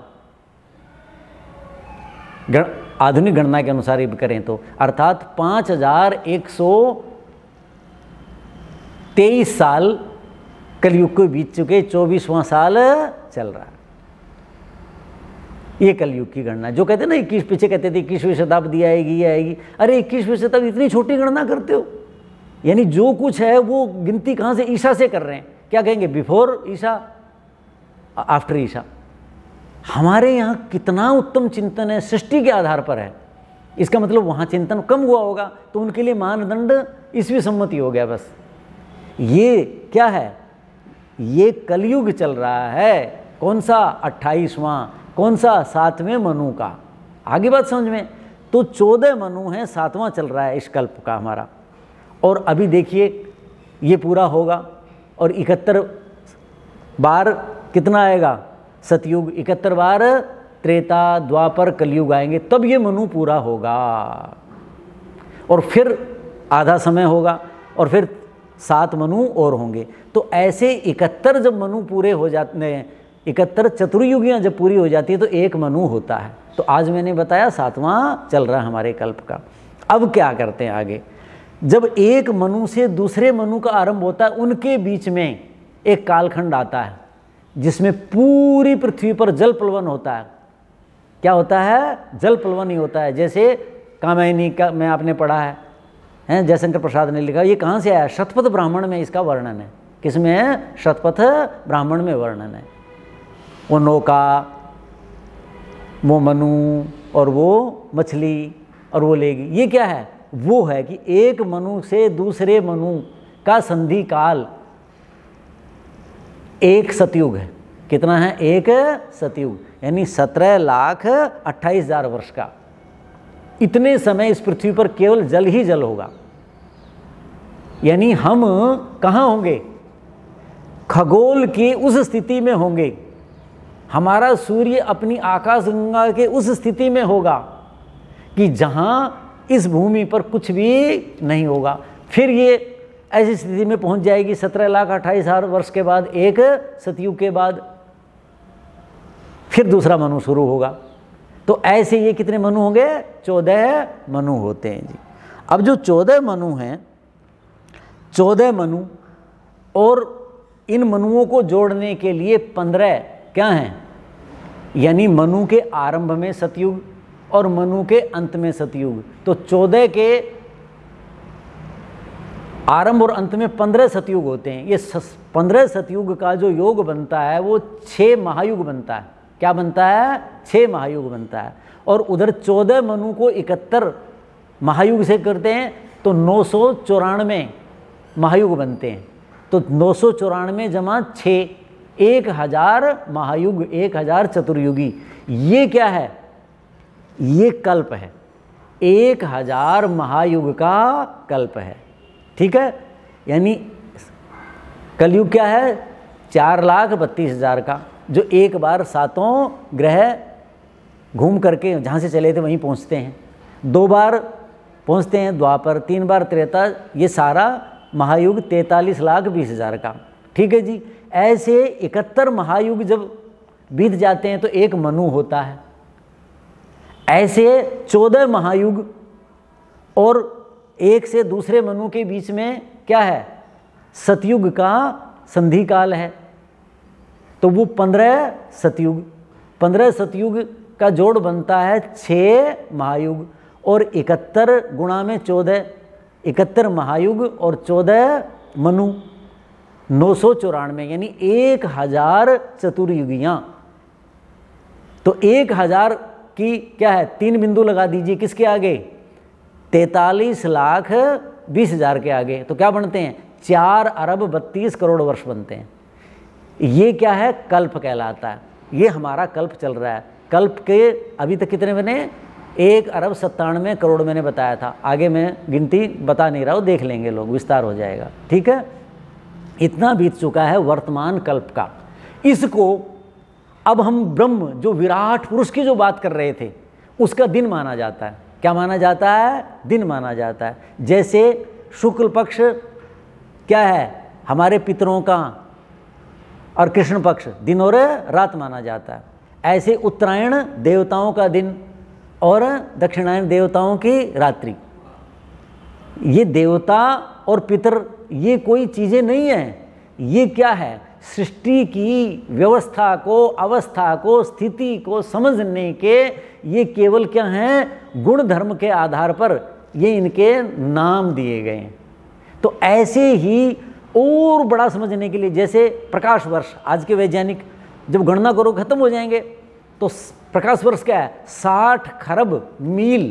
गण आधुनिक गणना के अनुसार ही करें तो, अर्थात पाँच हजार एक सौ तेईस साल कलयुग को बीत चुके, चौबीसवां साल चल रहा है। ये कलयुग की गणना। जो कहते हैं ना इक्कीस, पीछे कहते थे इक्कीसवीं शताब्दी आएगी ये आएगी, अरे इक्कीसवीं शताब्दी इतनी छोटी गणना करते हो, यानी जो कुछ है वो गिनती कहाँ से, ईसा से कर रहे हैं। क्या कहेंगे, बिफोर ईसा, आफ्टर ईसा। हमारे यहाँ कितना उत्तम चिंतन है, सृष्टि के आधार पर है। इसका मतलब वहाँ चिंतन कम हुआ होगा, तो उनके लिए मानदंड ईसवी सम्मति हो गया बस। ये क्या है, ये कलयुग चल रहा है। कौन सा, अट्ठाईसवां, कौन सा, सातवें मनु का। आगे बात समझ में। तो चौदह मनु हैं, सातवां चल रहा है इस कल्प का हमारा। और अभी देखिए ये पूरा होगा और इकहत्तर बार कितना आएगा, सतयुग, इकहत्तर बार त्रेता द्वापर कलयुग आएंगे, तब ये मनु पूरा होगा। और फिर आधा समय होगा और फिर सात मनु और होंगे। तो ऐसे इकहत्तर जब मनु पूरे हो जाते हैं, इकहत्तर चतुर्युगियाँ जब पूरी हो जाती है तो एक मनु होता है। तो आज मैंने बताया सातवां चल रहा है हमारे कल्प का। अब क्या करते हैं आगे, जब एक मनु से दूसरे मनु का आरंभ होता है, उनके बीच में एक कालखंड आता है जिसमें पूरी पृथ्वी पर जल प्लवन होता है। क्या होता है, जल प्लवन ही होता है। जैसे कामायनी का में आपने पढ़ा है, हैं जयशंकर प्रसाद ने लिखा, ये कहाँ से आया, शतपथ ब्राह्मण में इसका वर्णन है। किसमें है, शतपथ ब्राह्मण में वर्णन है। वो नौका वो मनु और वो मछली और वो लेगी। ये क्या है? वो है कि एक मनु से दूसरे मनु का संधि काल एक सतयुग है। कितना है? एक सतयुग, यानी सत्रह लाख अट्ठाईस हजार वर्ष का। इतने समय इस पृथ्वी पर केवल जल ही जल होगा। यानी हम कहाँ होंगे? खगोल की उस स्थिति में होंगे, हमारा सूर्य अपनी आकाशगंगा के उस स्थिति में होगा कि जहां इस भूमि पर कुछ भी नहीं होगा। फिर ये ऐसी स्थिति में पहुंच जाएगी सत्रह लाख अट्ठाईस हजार वर्ष के बाद, एक सतयुग के बाद फिर दूसरा मनु शुरू होगा। तो ऐसे ये कितने मनु होंगे? चौदह मनु होते हैं जी। अब जो चौदह मनु हैं, चौदह मनु और इन मनुओं को जोड़ने के लिए पंद्रह क्या हैं? यानी मनु के आरंभ में सतयुग और मनु के अंत में सतयुग। तो चौदह के आरंभ और अंत में पंद्रह सतयुग होते हैं। ये पंद्रह सतयुग का जो योग बनता है वो छः महायुग बनता है। क्या बनता है? छः महायुग बनता है। और उधर चौदह मनु को इकहत्तर महायुग से करते हैं तो नौ सौ चौरानवे महायुग बनते हैं। तो नौ सौ चौरानवे जमा छः, एक हजार महायुग, एक हजार चतुर्युगी। ये क्या है? ये कल्प है, एक हजार महायुग का कल्प है। ठीक है, यानी कलयुग क्या है? चार लाख बत्तीस हजार का, जो एक बार सातों ग्रह घूम करके जहाँ से चले थे वहीं पहुँचते हैं। दो बार पहुँचते हैं द्वापर, तीन बार त्रेता, ये सारा महायुग तैंतालीस लाख बीस हजार का। ठीक है जी। ऐसे इकहत्तर महायुग जब बीत जाते हैं तो एक मनु होता है। ऐसे चौदह महायुग और एक से दूसरे मनु के बीच में क्या है? सतयुग का संधि काल है। तो वो पंद्रह सतयुग, पंद्रह सतयुग का जोड़ बनता है छः महायुग और इकहत्तर गुणा में चौदह, इकहत्तर महायुग और चौदह मनु, नौ सौ चौरानवे, यानी एक हजार चतुर्युगियाँ। तो एक हजार की क्या है? तीन बिंदु लगा दीजिए किसके आगे? तैतालीस लाख बीस हजार के आगे। तो क्या बनते हैं? चार अरब बत्तीस करोड़ वर्ष बनते हैं। ये क्या है? कल्प कहलाता है। ये हमारा कल्प चल रहा है। कल्प के अभी तक कितने बने? एक अरब सत्तानवे करोड़ मैंने बताया था। आगे मैं गिनती बता नहीं रहा हूँ, देख लेंगे लोग, विस्तार हो जाएगा। ठीक है, इतना बीत चुका है वर्तमान कल्प का। इसको अब हम ब्रह्म, जो विराट पुरुष की जो बात कर रहे थे, उसका दिन माना जाता है। क्या माना जाता है? दिन माना जाता है। जैसे शुक्ल पक्ष क्या है? हमारे पितरों का, और कृष्ण पक्ष दिन और रात माना जाता है। ऐसे उत्तरायण देवताओं का दिन और दक्षिणायन देवताओं की रात्रि। ये देवता और पितर ये कोई चीज़ें नहीं हैं। ये क्या है? सृष्टि की व्यवस्था को, अवस्था को, स्थिति को समझने के ये केवल क्या हैं? गुण धर्म के आधार पर ये इनके नाम दिए गए हैं। तो ऐसे ही और बड़ा समझने के लिए, जैसे प्रकाश वर्ष, आज के वैज्ञानिक जब गणना करो खत्म हो जाएंगे, तो प्रकाश वर्ष क्या है? साठ खरब मील।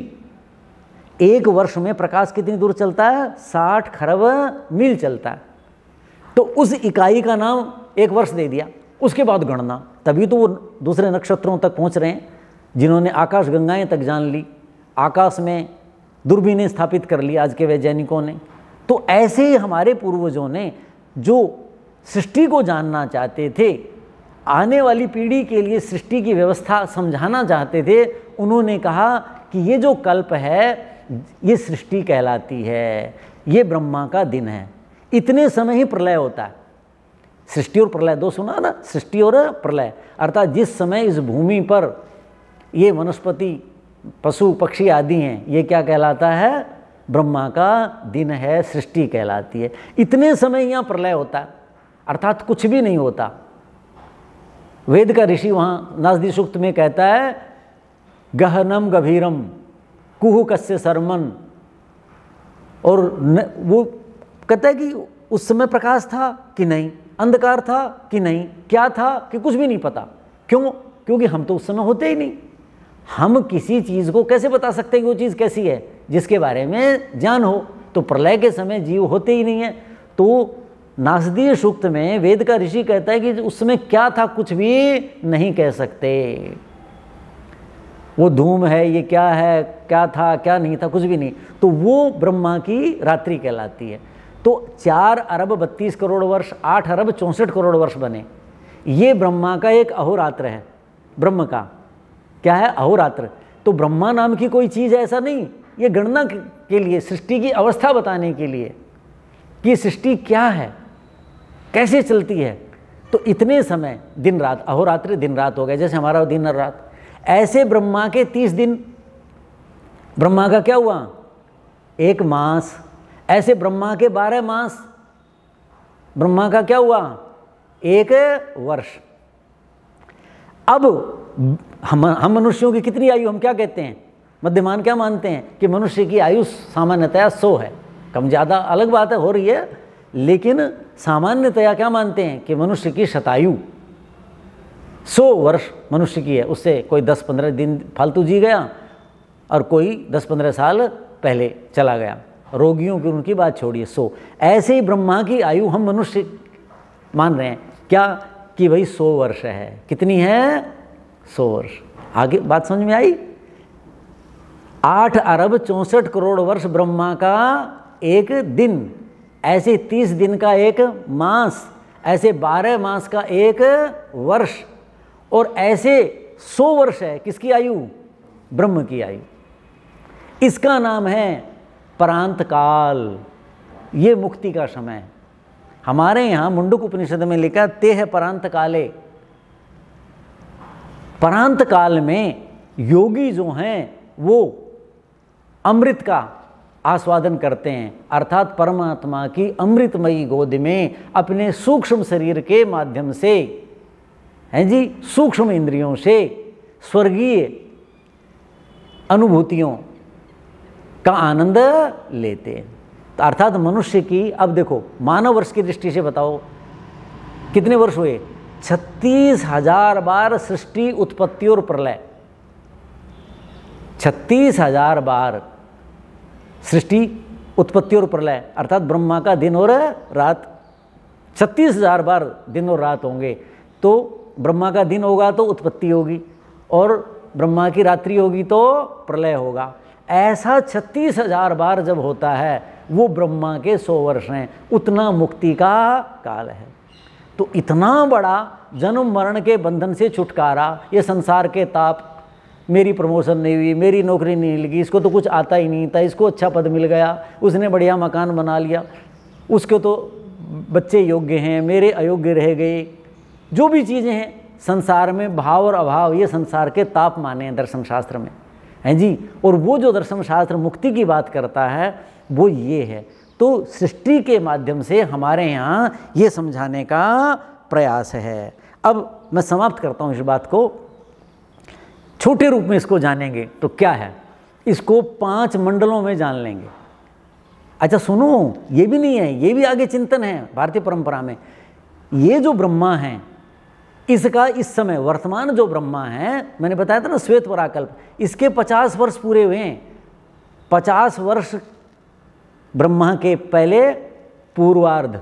एक वर्ष में प्रकाश कितनी दूर चलता है? साठ खरब मील चलता है। तो उस इकाई का नाम एक वर्ष दे दिया। उसके बाद गणना, तभी तो वो दूसरे नक्षत्रों तक पहुंच रहे हैं, जिन्होंने आकाश गंगाएं तक जान ली, आकाश में दूरबीनें स्थापित कर ली आज के वैज्ञानिकों ने। तो ऐसे ही हमारे पूर्वजों ने जो सृष्टि को जानना चाहते थे, आने वाली पीढ़ी के लिए सृष्टि की व्यवस्था समझाना चाहते थे, उन्होंने कहा कि ये जो कल्प है ये सृष्टि कहलाती है, ये ब्रह्मा का दिन है। इतने समय ही प्रलय होता है। सृष्टि और प्रलय दो सुना ना, सृष्टि और प्रलय, अर्थात जिस समय इस भूमि पर ये वनस्पति, पशु पक्षी आदि हैं, ये क्या कहलाता है? ब्रह्मा का दिन है, सृष्टि कहलाती है। इतने समय यहाँ प्रलय होता है, अर्थात कुछ भी नहीं होता। वेद का ऋषि वहाँ नासदी सूक्त में कहता है, गहनम गभीरम कुहु कस्य शर्मन, और न, वो कहता है कि उस समय प्रकाश था कि नहीं, अंधकार था कि नहीं, क्या था कि कुछ भी नहीं पता। क्यों? क्योंकि हम तो उस समय होते ही नहीं। हम किसी चीज़ को कैसे बता सकते हैं कि वो चीज़ कैसी है? जिसके बारे में ज्ञान हो। तो प्रलय के समय जीव होते ही नहीं है। तो नासदीय सूक्त में वेद का ऋषि कहता है कि उसमें क्या था कुछ भी नहीं कह सकते। वो धूम है, ये क्या है, क्या था क्या नहीं था, कुछ भी नहीं। तो वो ब्रह्मा की रात्रि कहलाती है। तो चार अरब बत्तीस करोड़ वर्ष, आठ अरब चौंसठ करोड़ वर्ष बने, ये ब्रह्मा का एक अहोरात्र है। ब्रह्म का क्या है? अहोरात्र। तो ब्रह्मा नाम की कोई चीज़ है ऐसा नहीं, ये गणना के लिए, सृष्टि की अवस्था बताने के लिए कि सृष्टि क्या है, कैसे चलती है। तो इतने समय दिन रात, अहोरात्र दिन रात हो गए, जैसे हमारा दिन और रात। ऐसे ब्रह्मा के तीस दिन, ब्रह्मा का क्या हुआ? एक मास। ऐसे ब्रह्मा के बारह मास, ब्रह्मा का क्या हुआ? एक वर्ष। अब हम हम मनुष्यों की कितनी आयु, हम क्या कहते हैं? मध्यमान क्या मानते हैं कि मनुष्य की आयु सामान्यतया सौ है। कम ज़्यादा अलग बात है, हो रही है, लेकिन सामान्यतया क्या मानते हैं कि मनुष्य की शतायु सौ वर्ष मनुष्य की है। उससे कोई दस पंद्रह दिन फालतू जी गया और कोई दस पंद्रह साल पहले चला गया। रोगियों की उनकी बात छोड़िए, सौ। ऐसे ही ब्रह्मा की आयु हम मनुष्य मान रहे हैं क्या कि भाई सौ वर्ष है। कितनी है? सौ वर्ष। आगे बात समझ में आई? आठ अरब चौंसठ करोड़ वर्ष ब्रह्मा का एक दिन, ऐसे तीस दिन का एक मास, ऐसे बारह मास का एक वर्ष, और ऐसे सौ वर्ष है किसकी आयु? ब्रह्म की आयु। इसका नाम है परांत काल। ये मुक्ति का समय। हमारे यहाँ मुंडक उपनिषद में लिखा ते है परांत काले। परांत काल में योगी जो हैं वो अमृत का आस्वादन करते हैं, अर्थात परमात्मा की अमृतमयी गोद में अपने सूक्ष्म शरीर के माध्यम से, हैं जी, सूक्ष्म इंद्रियों से स्वर्गीय अनुभूतियों का आनंद लेते हैं। तो अर्थात मनुष्य की, अब देखो मानव वर्ष की दृष्टि से बताओ कितने वर्ष हुए? छत्तीस हजार बार सृष्टि, उत्पत्ति और प्रलय। छत्तीस हजार बार सृष्टि, उत्पत्ति और प्रलय, अर्थात ब्रह्मा का दिन और रात छत्तीस हजार बार दिन और रात होंगे। तो ब्रह्मा का दिन होगा तो उत्पत्ति होगी, और ब्रह्मा की रात्रि होगी तो प्रलय होगा। ऐसा छत्तीस हजार बार जब होता है, वो ब्रह्मा के सौ वर्ष हैं। उतना मुक्ति का काल है। तो इतना बड़ा जन्म मरण के बंधन से छुटकारा, ये संसार के ताप, मेरी प्रमोशन नहीं हुई, मेरी नौकरी नहीं लगी, इसको तो कुछ आता ही नहीं था, इसको अच्छा पद मिल गया, उसने बढ़िया मकान बना लिया, उसके तो बच्चे योग्य हैं, मेरे अयोग्य रह गए। जो भी चीज़ें हैं संसार में, भाव और अभाव, ये संसार के ताप माने हैं दर्शन शास्त्र में, हैं जी। और वो जो दर्शन शास्त्र मुक्ति की बात करता है वो ये है। तो सृष्टि के माध्यम से हमारे यहाँ ये समझाने का प्रयास है। अब मैं समाप्त करता हूँ इस बात को। छोटे रूप में इसको जानेंगे तो क्या है, इसको पांच मंडलों में जान लेंगे। अच्छा सुनो, ये भी नहीं है, ये भी आगे चिंतन है भारतीय परंपरा में। ये जो ब्रह्मा है, इसका इस समय वर्तमान जो ब्रह्मा है, मैंने बताया था ना श्वेत वराकल्प, इसके पचास वर्ष पूरे हुए हैं। पचास वर्ष ब्रह्मा के पहले पूर्वार्ध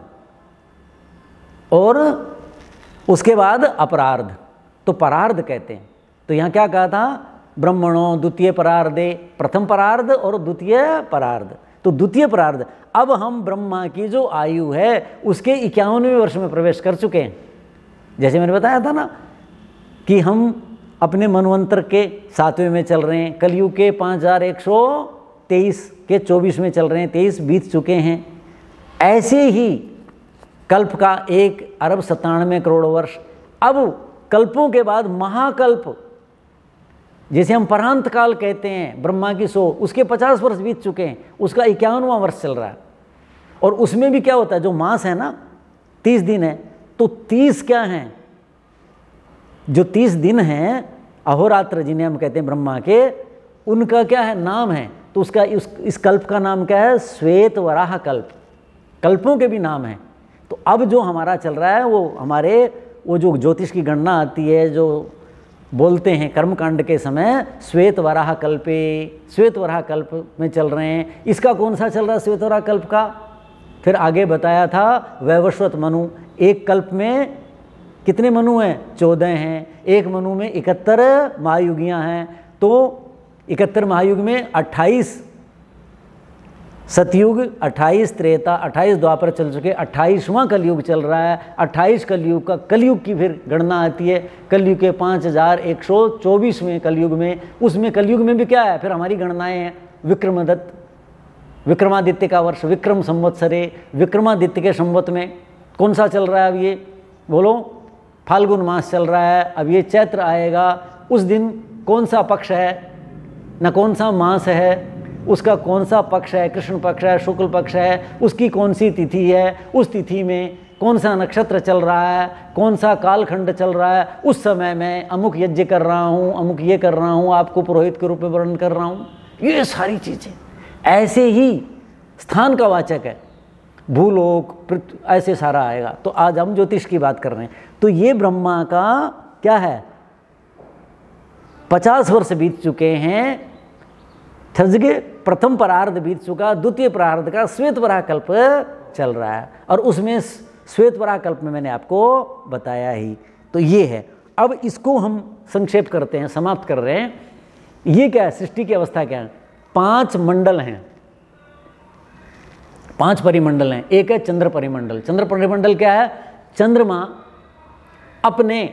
और उसके बाद अपरार्ध, तो परार्ध कहते हैं। तो यहाँ क्या कहा था? ब्रह्मणों द्वितीय परार्धे, प्रथम परार्ध और द्वितीय परार्ध। तो द्वितीय परार्ध, अब हम ब्रह्मा की जो आयु है उसके इक्यावनवें वर्ष में प्रवेश कर चुके हैं। जैसे मैंने बताया था ना कि हम अपने मनवंतर के सातवें में चल रहे हैं, कलयुग के पाँच हजार एक सौ तेईस के चौबीस में चल रहे हैं, तेईस बीत चुके हैं। ऐसे ही कल्प का एक अरब सत्तानवे करोड़ वर्ष। अब कल्पों के बाद महाकल्प, जैसे हम परांत काल कहते हैं, ब्रह्मा की सौ, उसके पचास वर्ष बीत चुके हैं, उसका इक्यावनवां वर्ष चल रहा है। और उसमें भी क्या होता है, जो मास है ना, तीस दिन है, तो तीस क्या हैं, जो तीस दिन हैं अहोरात्र जिन्हें हम कहते हैं ब्रह्मा के, उनका क्या है, नाम है। तो उसका इस, इस कल्प का नाम क्या है? श्वेत वराह कल्प। कल्पों के भी नाम है। तो अब जो हमारा चल रहा है वो हमारे वो जो ज्योतिष की गणना आती है, जो बोलते हैं कर्मकांड के समय श्वेत वराह कल्पे, श्वेत वराह कल्प में चल रहे हैं। इसका कौन सा चल रहा है श्वेत वराह कल्प का? फिर आगे बताया था वैवस्वत मनु, एक कल्प में कितने मनु हैं? चौदह हैं। एक मनु में इकहत्तर महायुगियाँ हैं, तो इकहत्तर महायुग में अट्ठाईस सतयुग, अट्ठाईस त्रेता, अट्ठाईस द्वापर चल चुके, अट्ठाईसवां कलयुग चल रहा है। अट्ठाईस कलयुग का कलयुग की फिर गणना आती है, कलयुग के पाँच हजार एक सौ चौबीसवें कलयुग में, उसमें कलयुग में भी क्या है? फिर हमारी गणनाएं हैं। विक्रमदत्त, विक्रमादित्य का वर्ष, विक्रम संवत्सरे, विक्रमादित्य के संवत में कौन सा चल रहा है? अब ये बोलो, फाल्गुन मास चल रहा है। अब ये चैत्र आएगा, उस दिन कौन सा पक्ष है, न कौन सा मास है, उसका कौन सा पक्ष है, कृष्ण पक्ष है, शुक्ल पक्ष है, उसकी कौन सी तिथि है, उस तिथि में कौन सा नक्षत्र चल रहा है, कौन सा कालखंड चल रहा है, उस समय मैं अमुक यज्ञ कर रहा हूँ, अमुक ये कर रहा हूँ, आपको पुरोहित के रूप में वर्णन कर रहा हूँ। ये सारी चीज़ें ऐसे ही स्थान का वाचक है, भूलोक पृथ्वी, ऐसे सारा आएगा। तो आज हम ज्योतिष की बात कर रहे हैं। तो ये ब्रह्मा का क्या है? पचास वर्ष बीत चुके हैं, थर्जगे प्रथम परार्ध बीत चुका, द्वितीय परार्ध का श्वेत वराह कल्प चल रहा है, और उसमें श्वेत वराह कल्प में मैंने आपको बताया ही। तो ये है। अब इसको हम संक्षेप करते हैं, समाप्त कर रहे हैं। ये क्या है? सृष्टि की अवस्था क्या है? पांच मंडल हैं, पांच परिमंडल हैं। एक है चंद्र परिमंडल। चंद्र परिमंडल क्या है? चंद्रमा अपने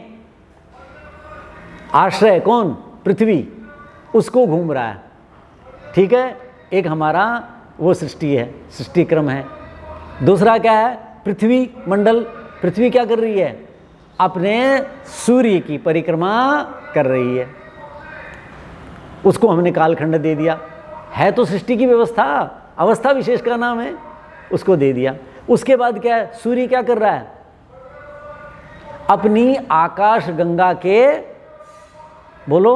आश्रय, कौन? पृथ्वी, उसको घूम रहा है। ठीक है, एक हमारा वो सृष्टि है, सृष्टि क्रम है। दूसरा क्या है? पृथ्वी मंडल। पृथ्वी क्या कर रही है? अपने सूर्य की परिक्रमा कर रही है, उसको हमने कालखंड दे दिया। है तो सृष्टि की व्यवस्था, अवस्था विशेष का नाम है, उसको दे दिया। उसके बाद क्या है? सूर्य क्या कर रहा है? अपनी आकाश गंगा के, बोलो,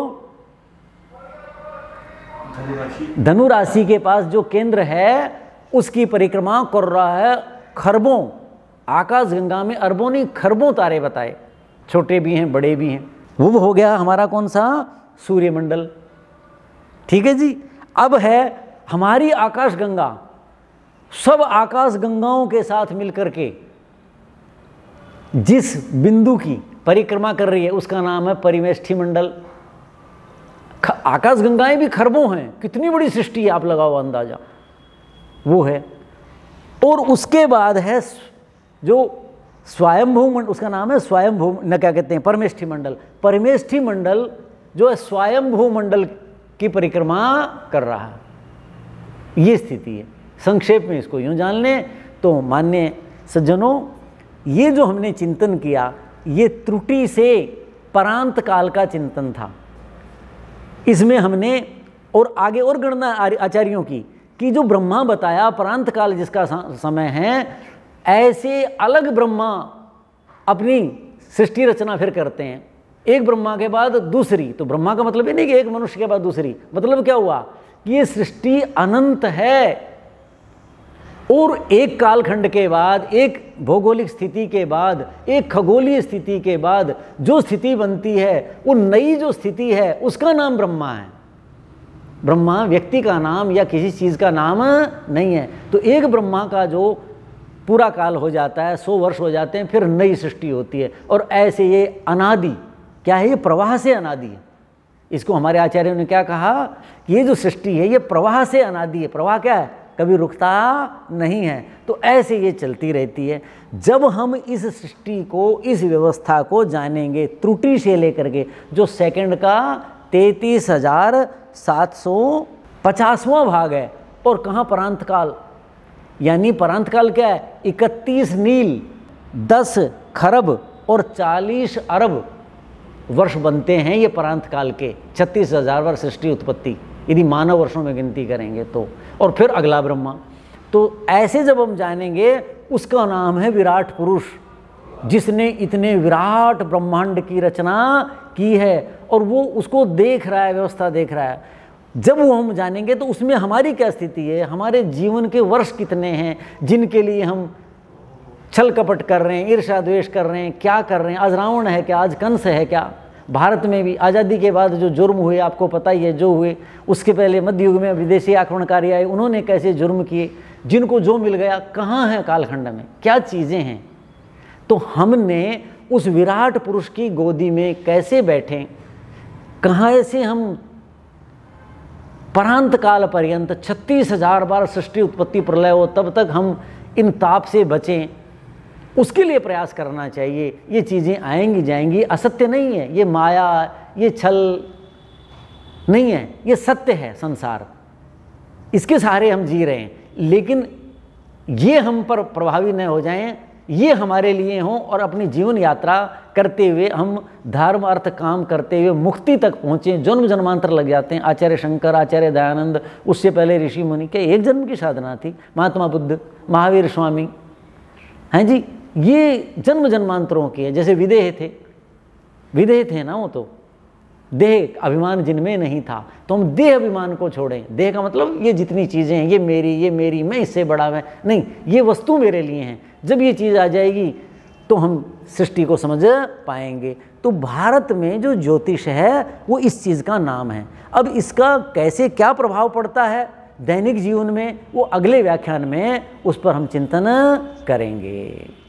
धनु राशि के पास जो केंद्र है उसकी परिक्रमा कर रहा है। खरबों, आकाश गंगा में अरबों नहीं खरबों तारे बताए, छोटे भी हैं बड़े भी हैं। वो हो गया हमारा कौन सा? सूर्यमंडल। ठीक है जी। अब है हमारी आकाश गंगा, सब आकाश गंगाओं के साथ मिलकर के जिस बिंदु की परिक्रमा कर रही है उसका नाम है परिवेष्टि मंडल। आकाश गंगाएं भी खरबों हैं, कितनी बड़ी सृष्टि है, आप लगाओ अंदाजा, वो है। और उसके बाद है जो स्वयंभू मंडल, उसका नाम है स्वयंभू, न क्या कहते हैं, परमेष्ठि मंडल। परमेष्ठि मंडल जो है स्वयंभू मंडल की परिक्रमा कर रहा है। ये स्थिति है। संक्षेप में इसको यूं जान लें तो मान्य सज्जनों, ये जो हमने चिंतन किया ये त्रुटि से परांत काल का चिंतन था। इसमें हमने और आगे और गणना आचार्यों की कि जो ब्रह्मा बताया परांत काल जिसका समय है, ऐसे अलग ब्रह्मा अपनी सृष्टि रचना फिर करते हैं, एक ब्रह्मा के बाद दूसरी। तो ब्रह्मा का मतलब ये नहीं कि एक मनुष्य के बाद दूसरी, मतलब क्या हुआ कि ये सृष्टि अनंत है, और एक कालखंड के बाद, एक भौगोलिक स्थिति के बाद, एक खगोलीय स्थिति के बाद जो स्थिति बनती है, वो नई जो स्थिति है उसका नाम ब्रह्मा है। ब्रह्मा व्यक्ति का नाम या किसी चीज़ का नाम नहीं है। तो एक ब्रह्मा का जो पूरा काल हो जाता है, सौ वर्ष हो जाते हैं, फिर नई सृष्टि होती है। और ऐसे ये अनादि क्या है? ये प्रवाह से अनादि है। इसको हमारे आचार्यों ने क्या कहा कि ये जो सृष्टि है ये प्रवाह से अनादि है। प्रवाह क्या है? कभी रुकता नहीं है। तो ऐसे ये चलती रहती है। जब हम इस सृष्टि को, इस व्यवस्था को जानेंगे त्रुटि से लेकर के, जो सेकंड का तैंतीस हजार सात सौ पचासवां भाग है, और कहाँ परांत काल, यानी परांत काल क्या है? इकतीस नील, दस खरब और चालीस अरब वर्ष बनते हैं ये परांत काल के। छत्तीस हजार वर्ष सृष्टि उत्पत्ति यदि मानव वर्षों में गिनती करेंगे तो, और फिर अगला ब्रह्मा। तो ऐसे जब हम जानेंगे, उसका नाम है विराट पुरुष, जिसने इतने विराट ब्रह्मांड की रचना की है, और वो उसको देख रहा है, व्यवस्था देख रहा है। जब वो हम जानेंगे तो उसमें हमारी क्या स्थिति है, हमारे जीवन के वर्ष कितने हैं जिनके लिए हम छल कपट कर रहे हैं, ईर्ष्या द्वेष कर रहे हैं, क्या कर रहे हैं, आज रावण है क्या, आज कंस है क्या, भारत में भी आज़ादी के बाद जो जुर्म हुए आपको पता ही है, जो हुए, उसके पहले मध्य युग में विदेशी आक्रमणकारी आए, उन्होंने कैसे जुर्म किए, जिनको जो मिल गया, कहाँ है कालखंड में, क्या चीज़ें हैं। तो हमने उस विराट पुरुष की गोदी में कैसे बैठें, कहाँ ऐसे हम परांत काल पर्यंत छत्तीस हजार बार सृष्टि उत्पत्ति प्रलय हो तब तक हम इन ताप से बचें, उसके लिए प्रयास करना चाहिए। ये चीज़ें आएंगी जाएंगी, असत्य नहीं है, ये माया, ये छल नहीं है, ये सत्य है संसार, इसके सहारे हम जी रहे हैं। लेकिन ये हम पर प्रभावी न हो जाएं, ये हमारे लिए हों और अपनी जीवन यात्रा करते हुए हम धर्म अर्थ काम करते हुए मुक्ति तक पहुँचें। जन्म जन्मांतर लग जाते हैं। आचार्य शंकर, आचार्य दयानंद, उससे पहले ऋषि मुनि के एक जन्म की साधना थी। महात्मा बुद्ध, महावीर स्वामी, हैं जी, ये जन्म जन्मांतरों की है। जैसे विदेह थे, विदेह थे ना वो, तो देह अभिमान जिनमें नहीं था, तो हम देह अभिमान को छोड़ें। देह का मतलब ये जितनी चीज़ें हैं, ये मेरी, ये मेरी, मैं इससे बड़ा, मैं नहीं, ये वस्तु मेरे लिए हैं। जब ये चीज़ आ जाएगी तो हम सृष्टि को समझ पाएंगे। तो भारत में जो ज्योतिष है वो इस चीज़ का नाम है। अब इसका कैसे क्या प्रभाव पड़ता है दैनिक जीवन में, वो अगले व्याख्यान में उस पर हम चिंतन करेंगे।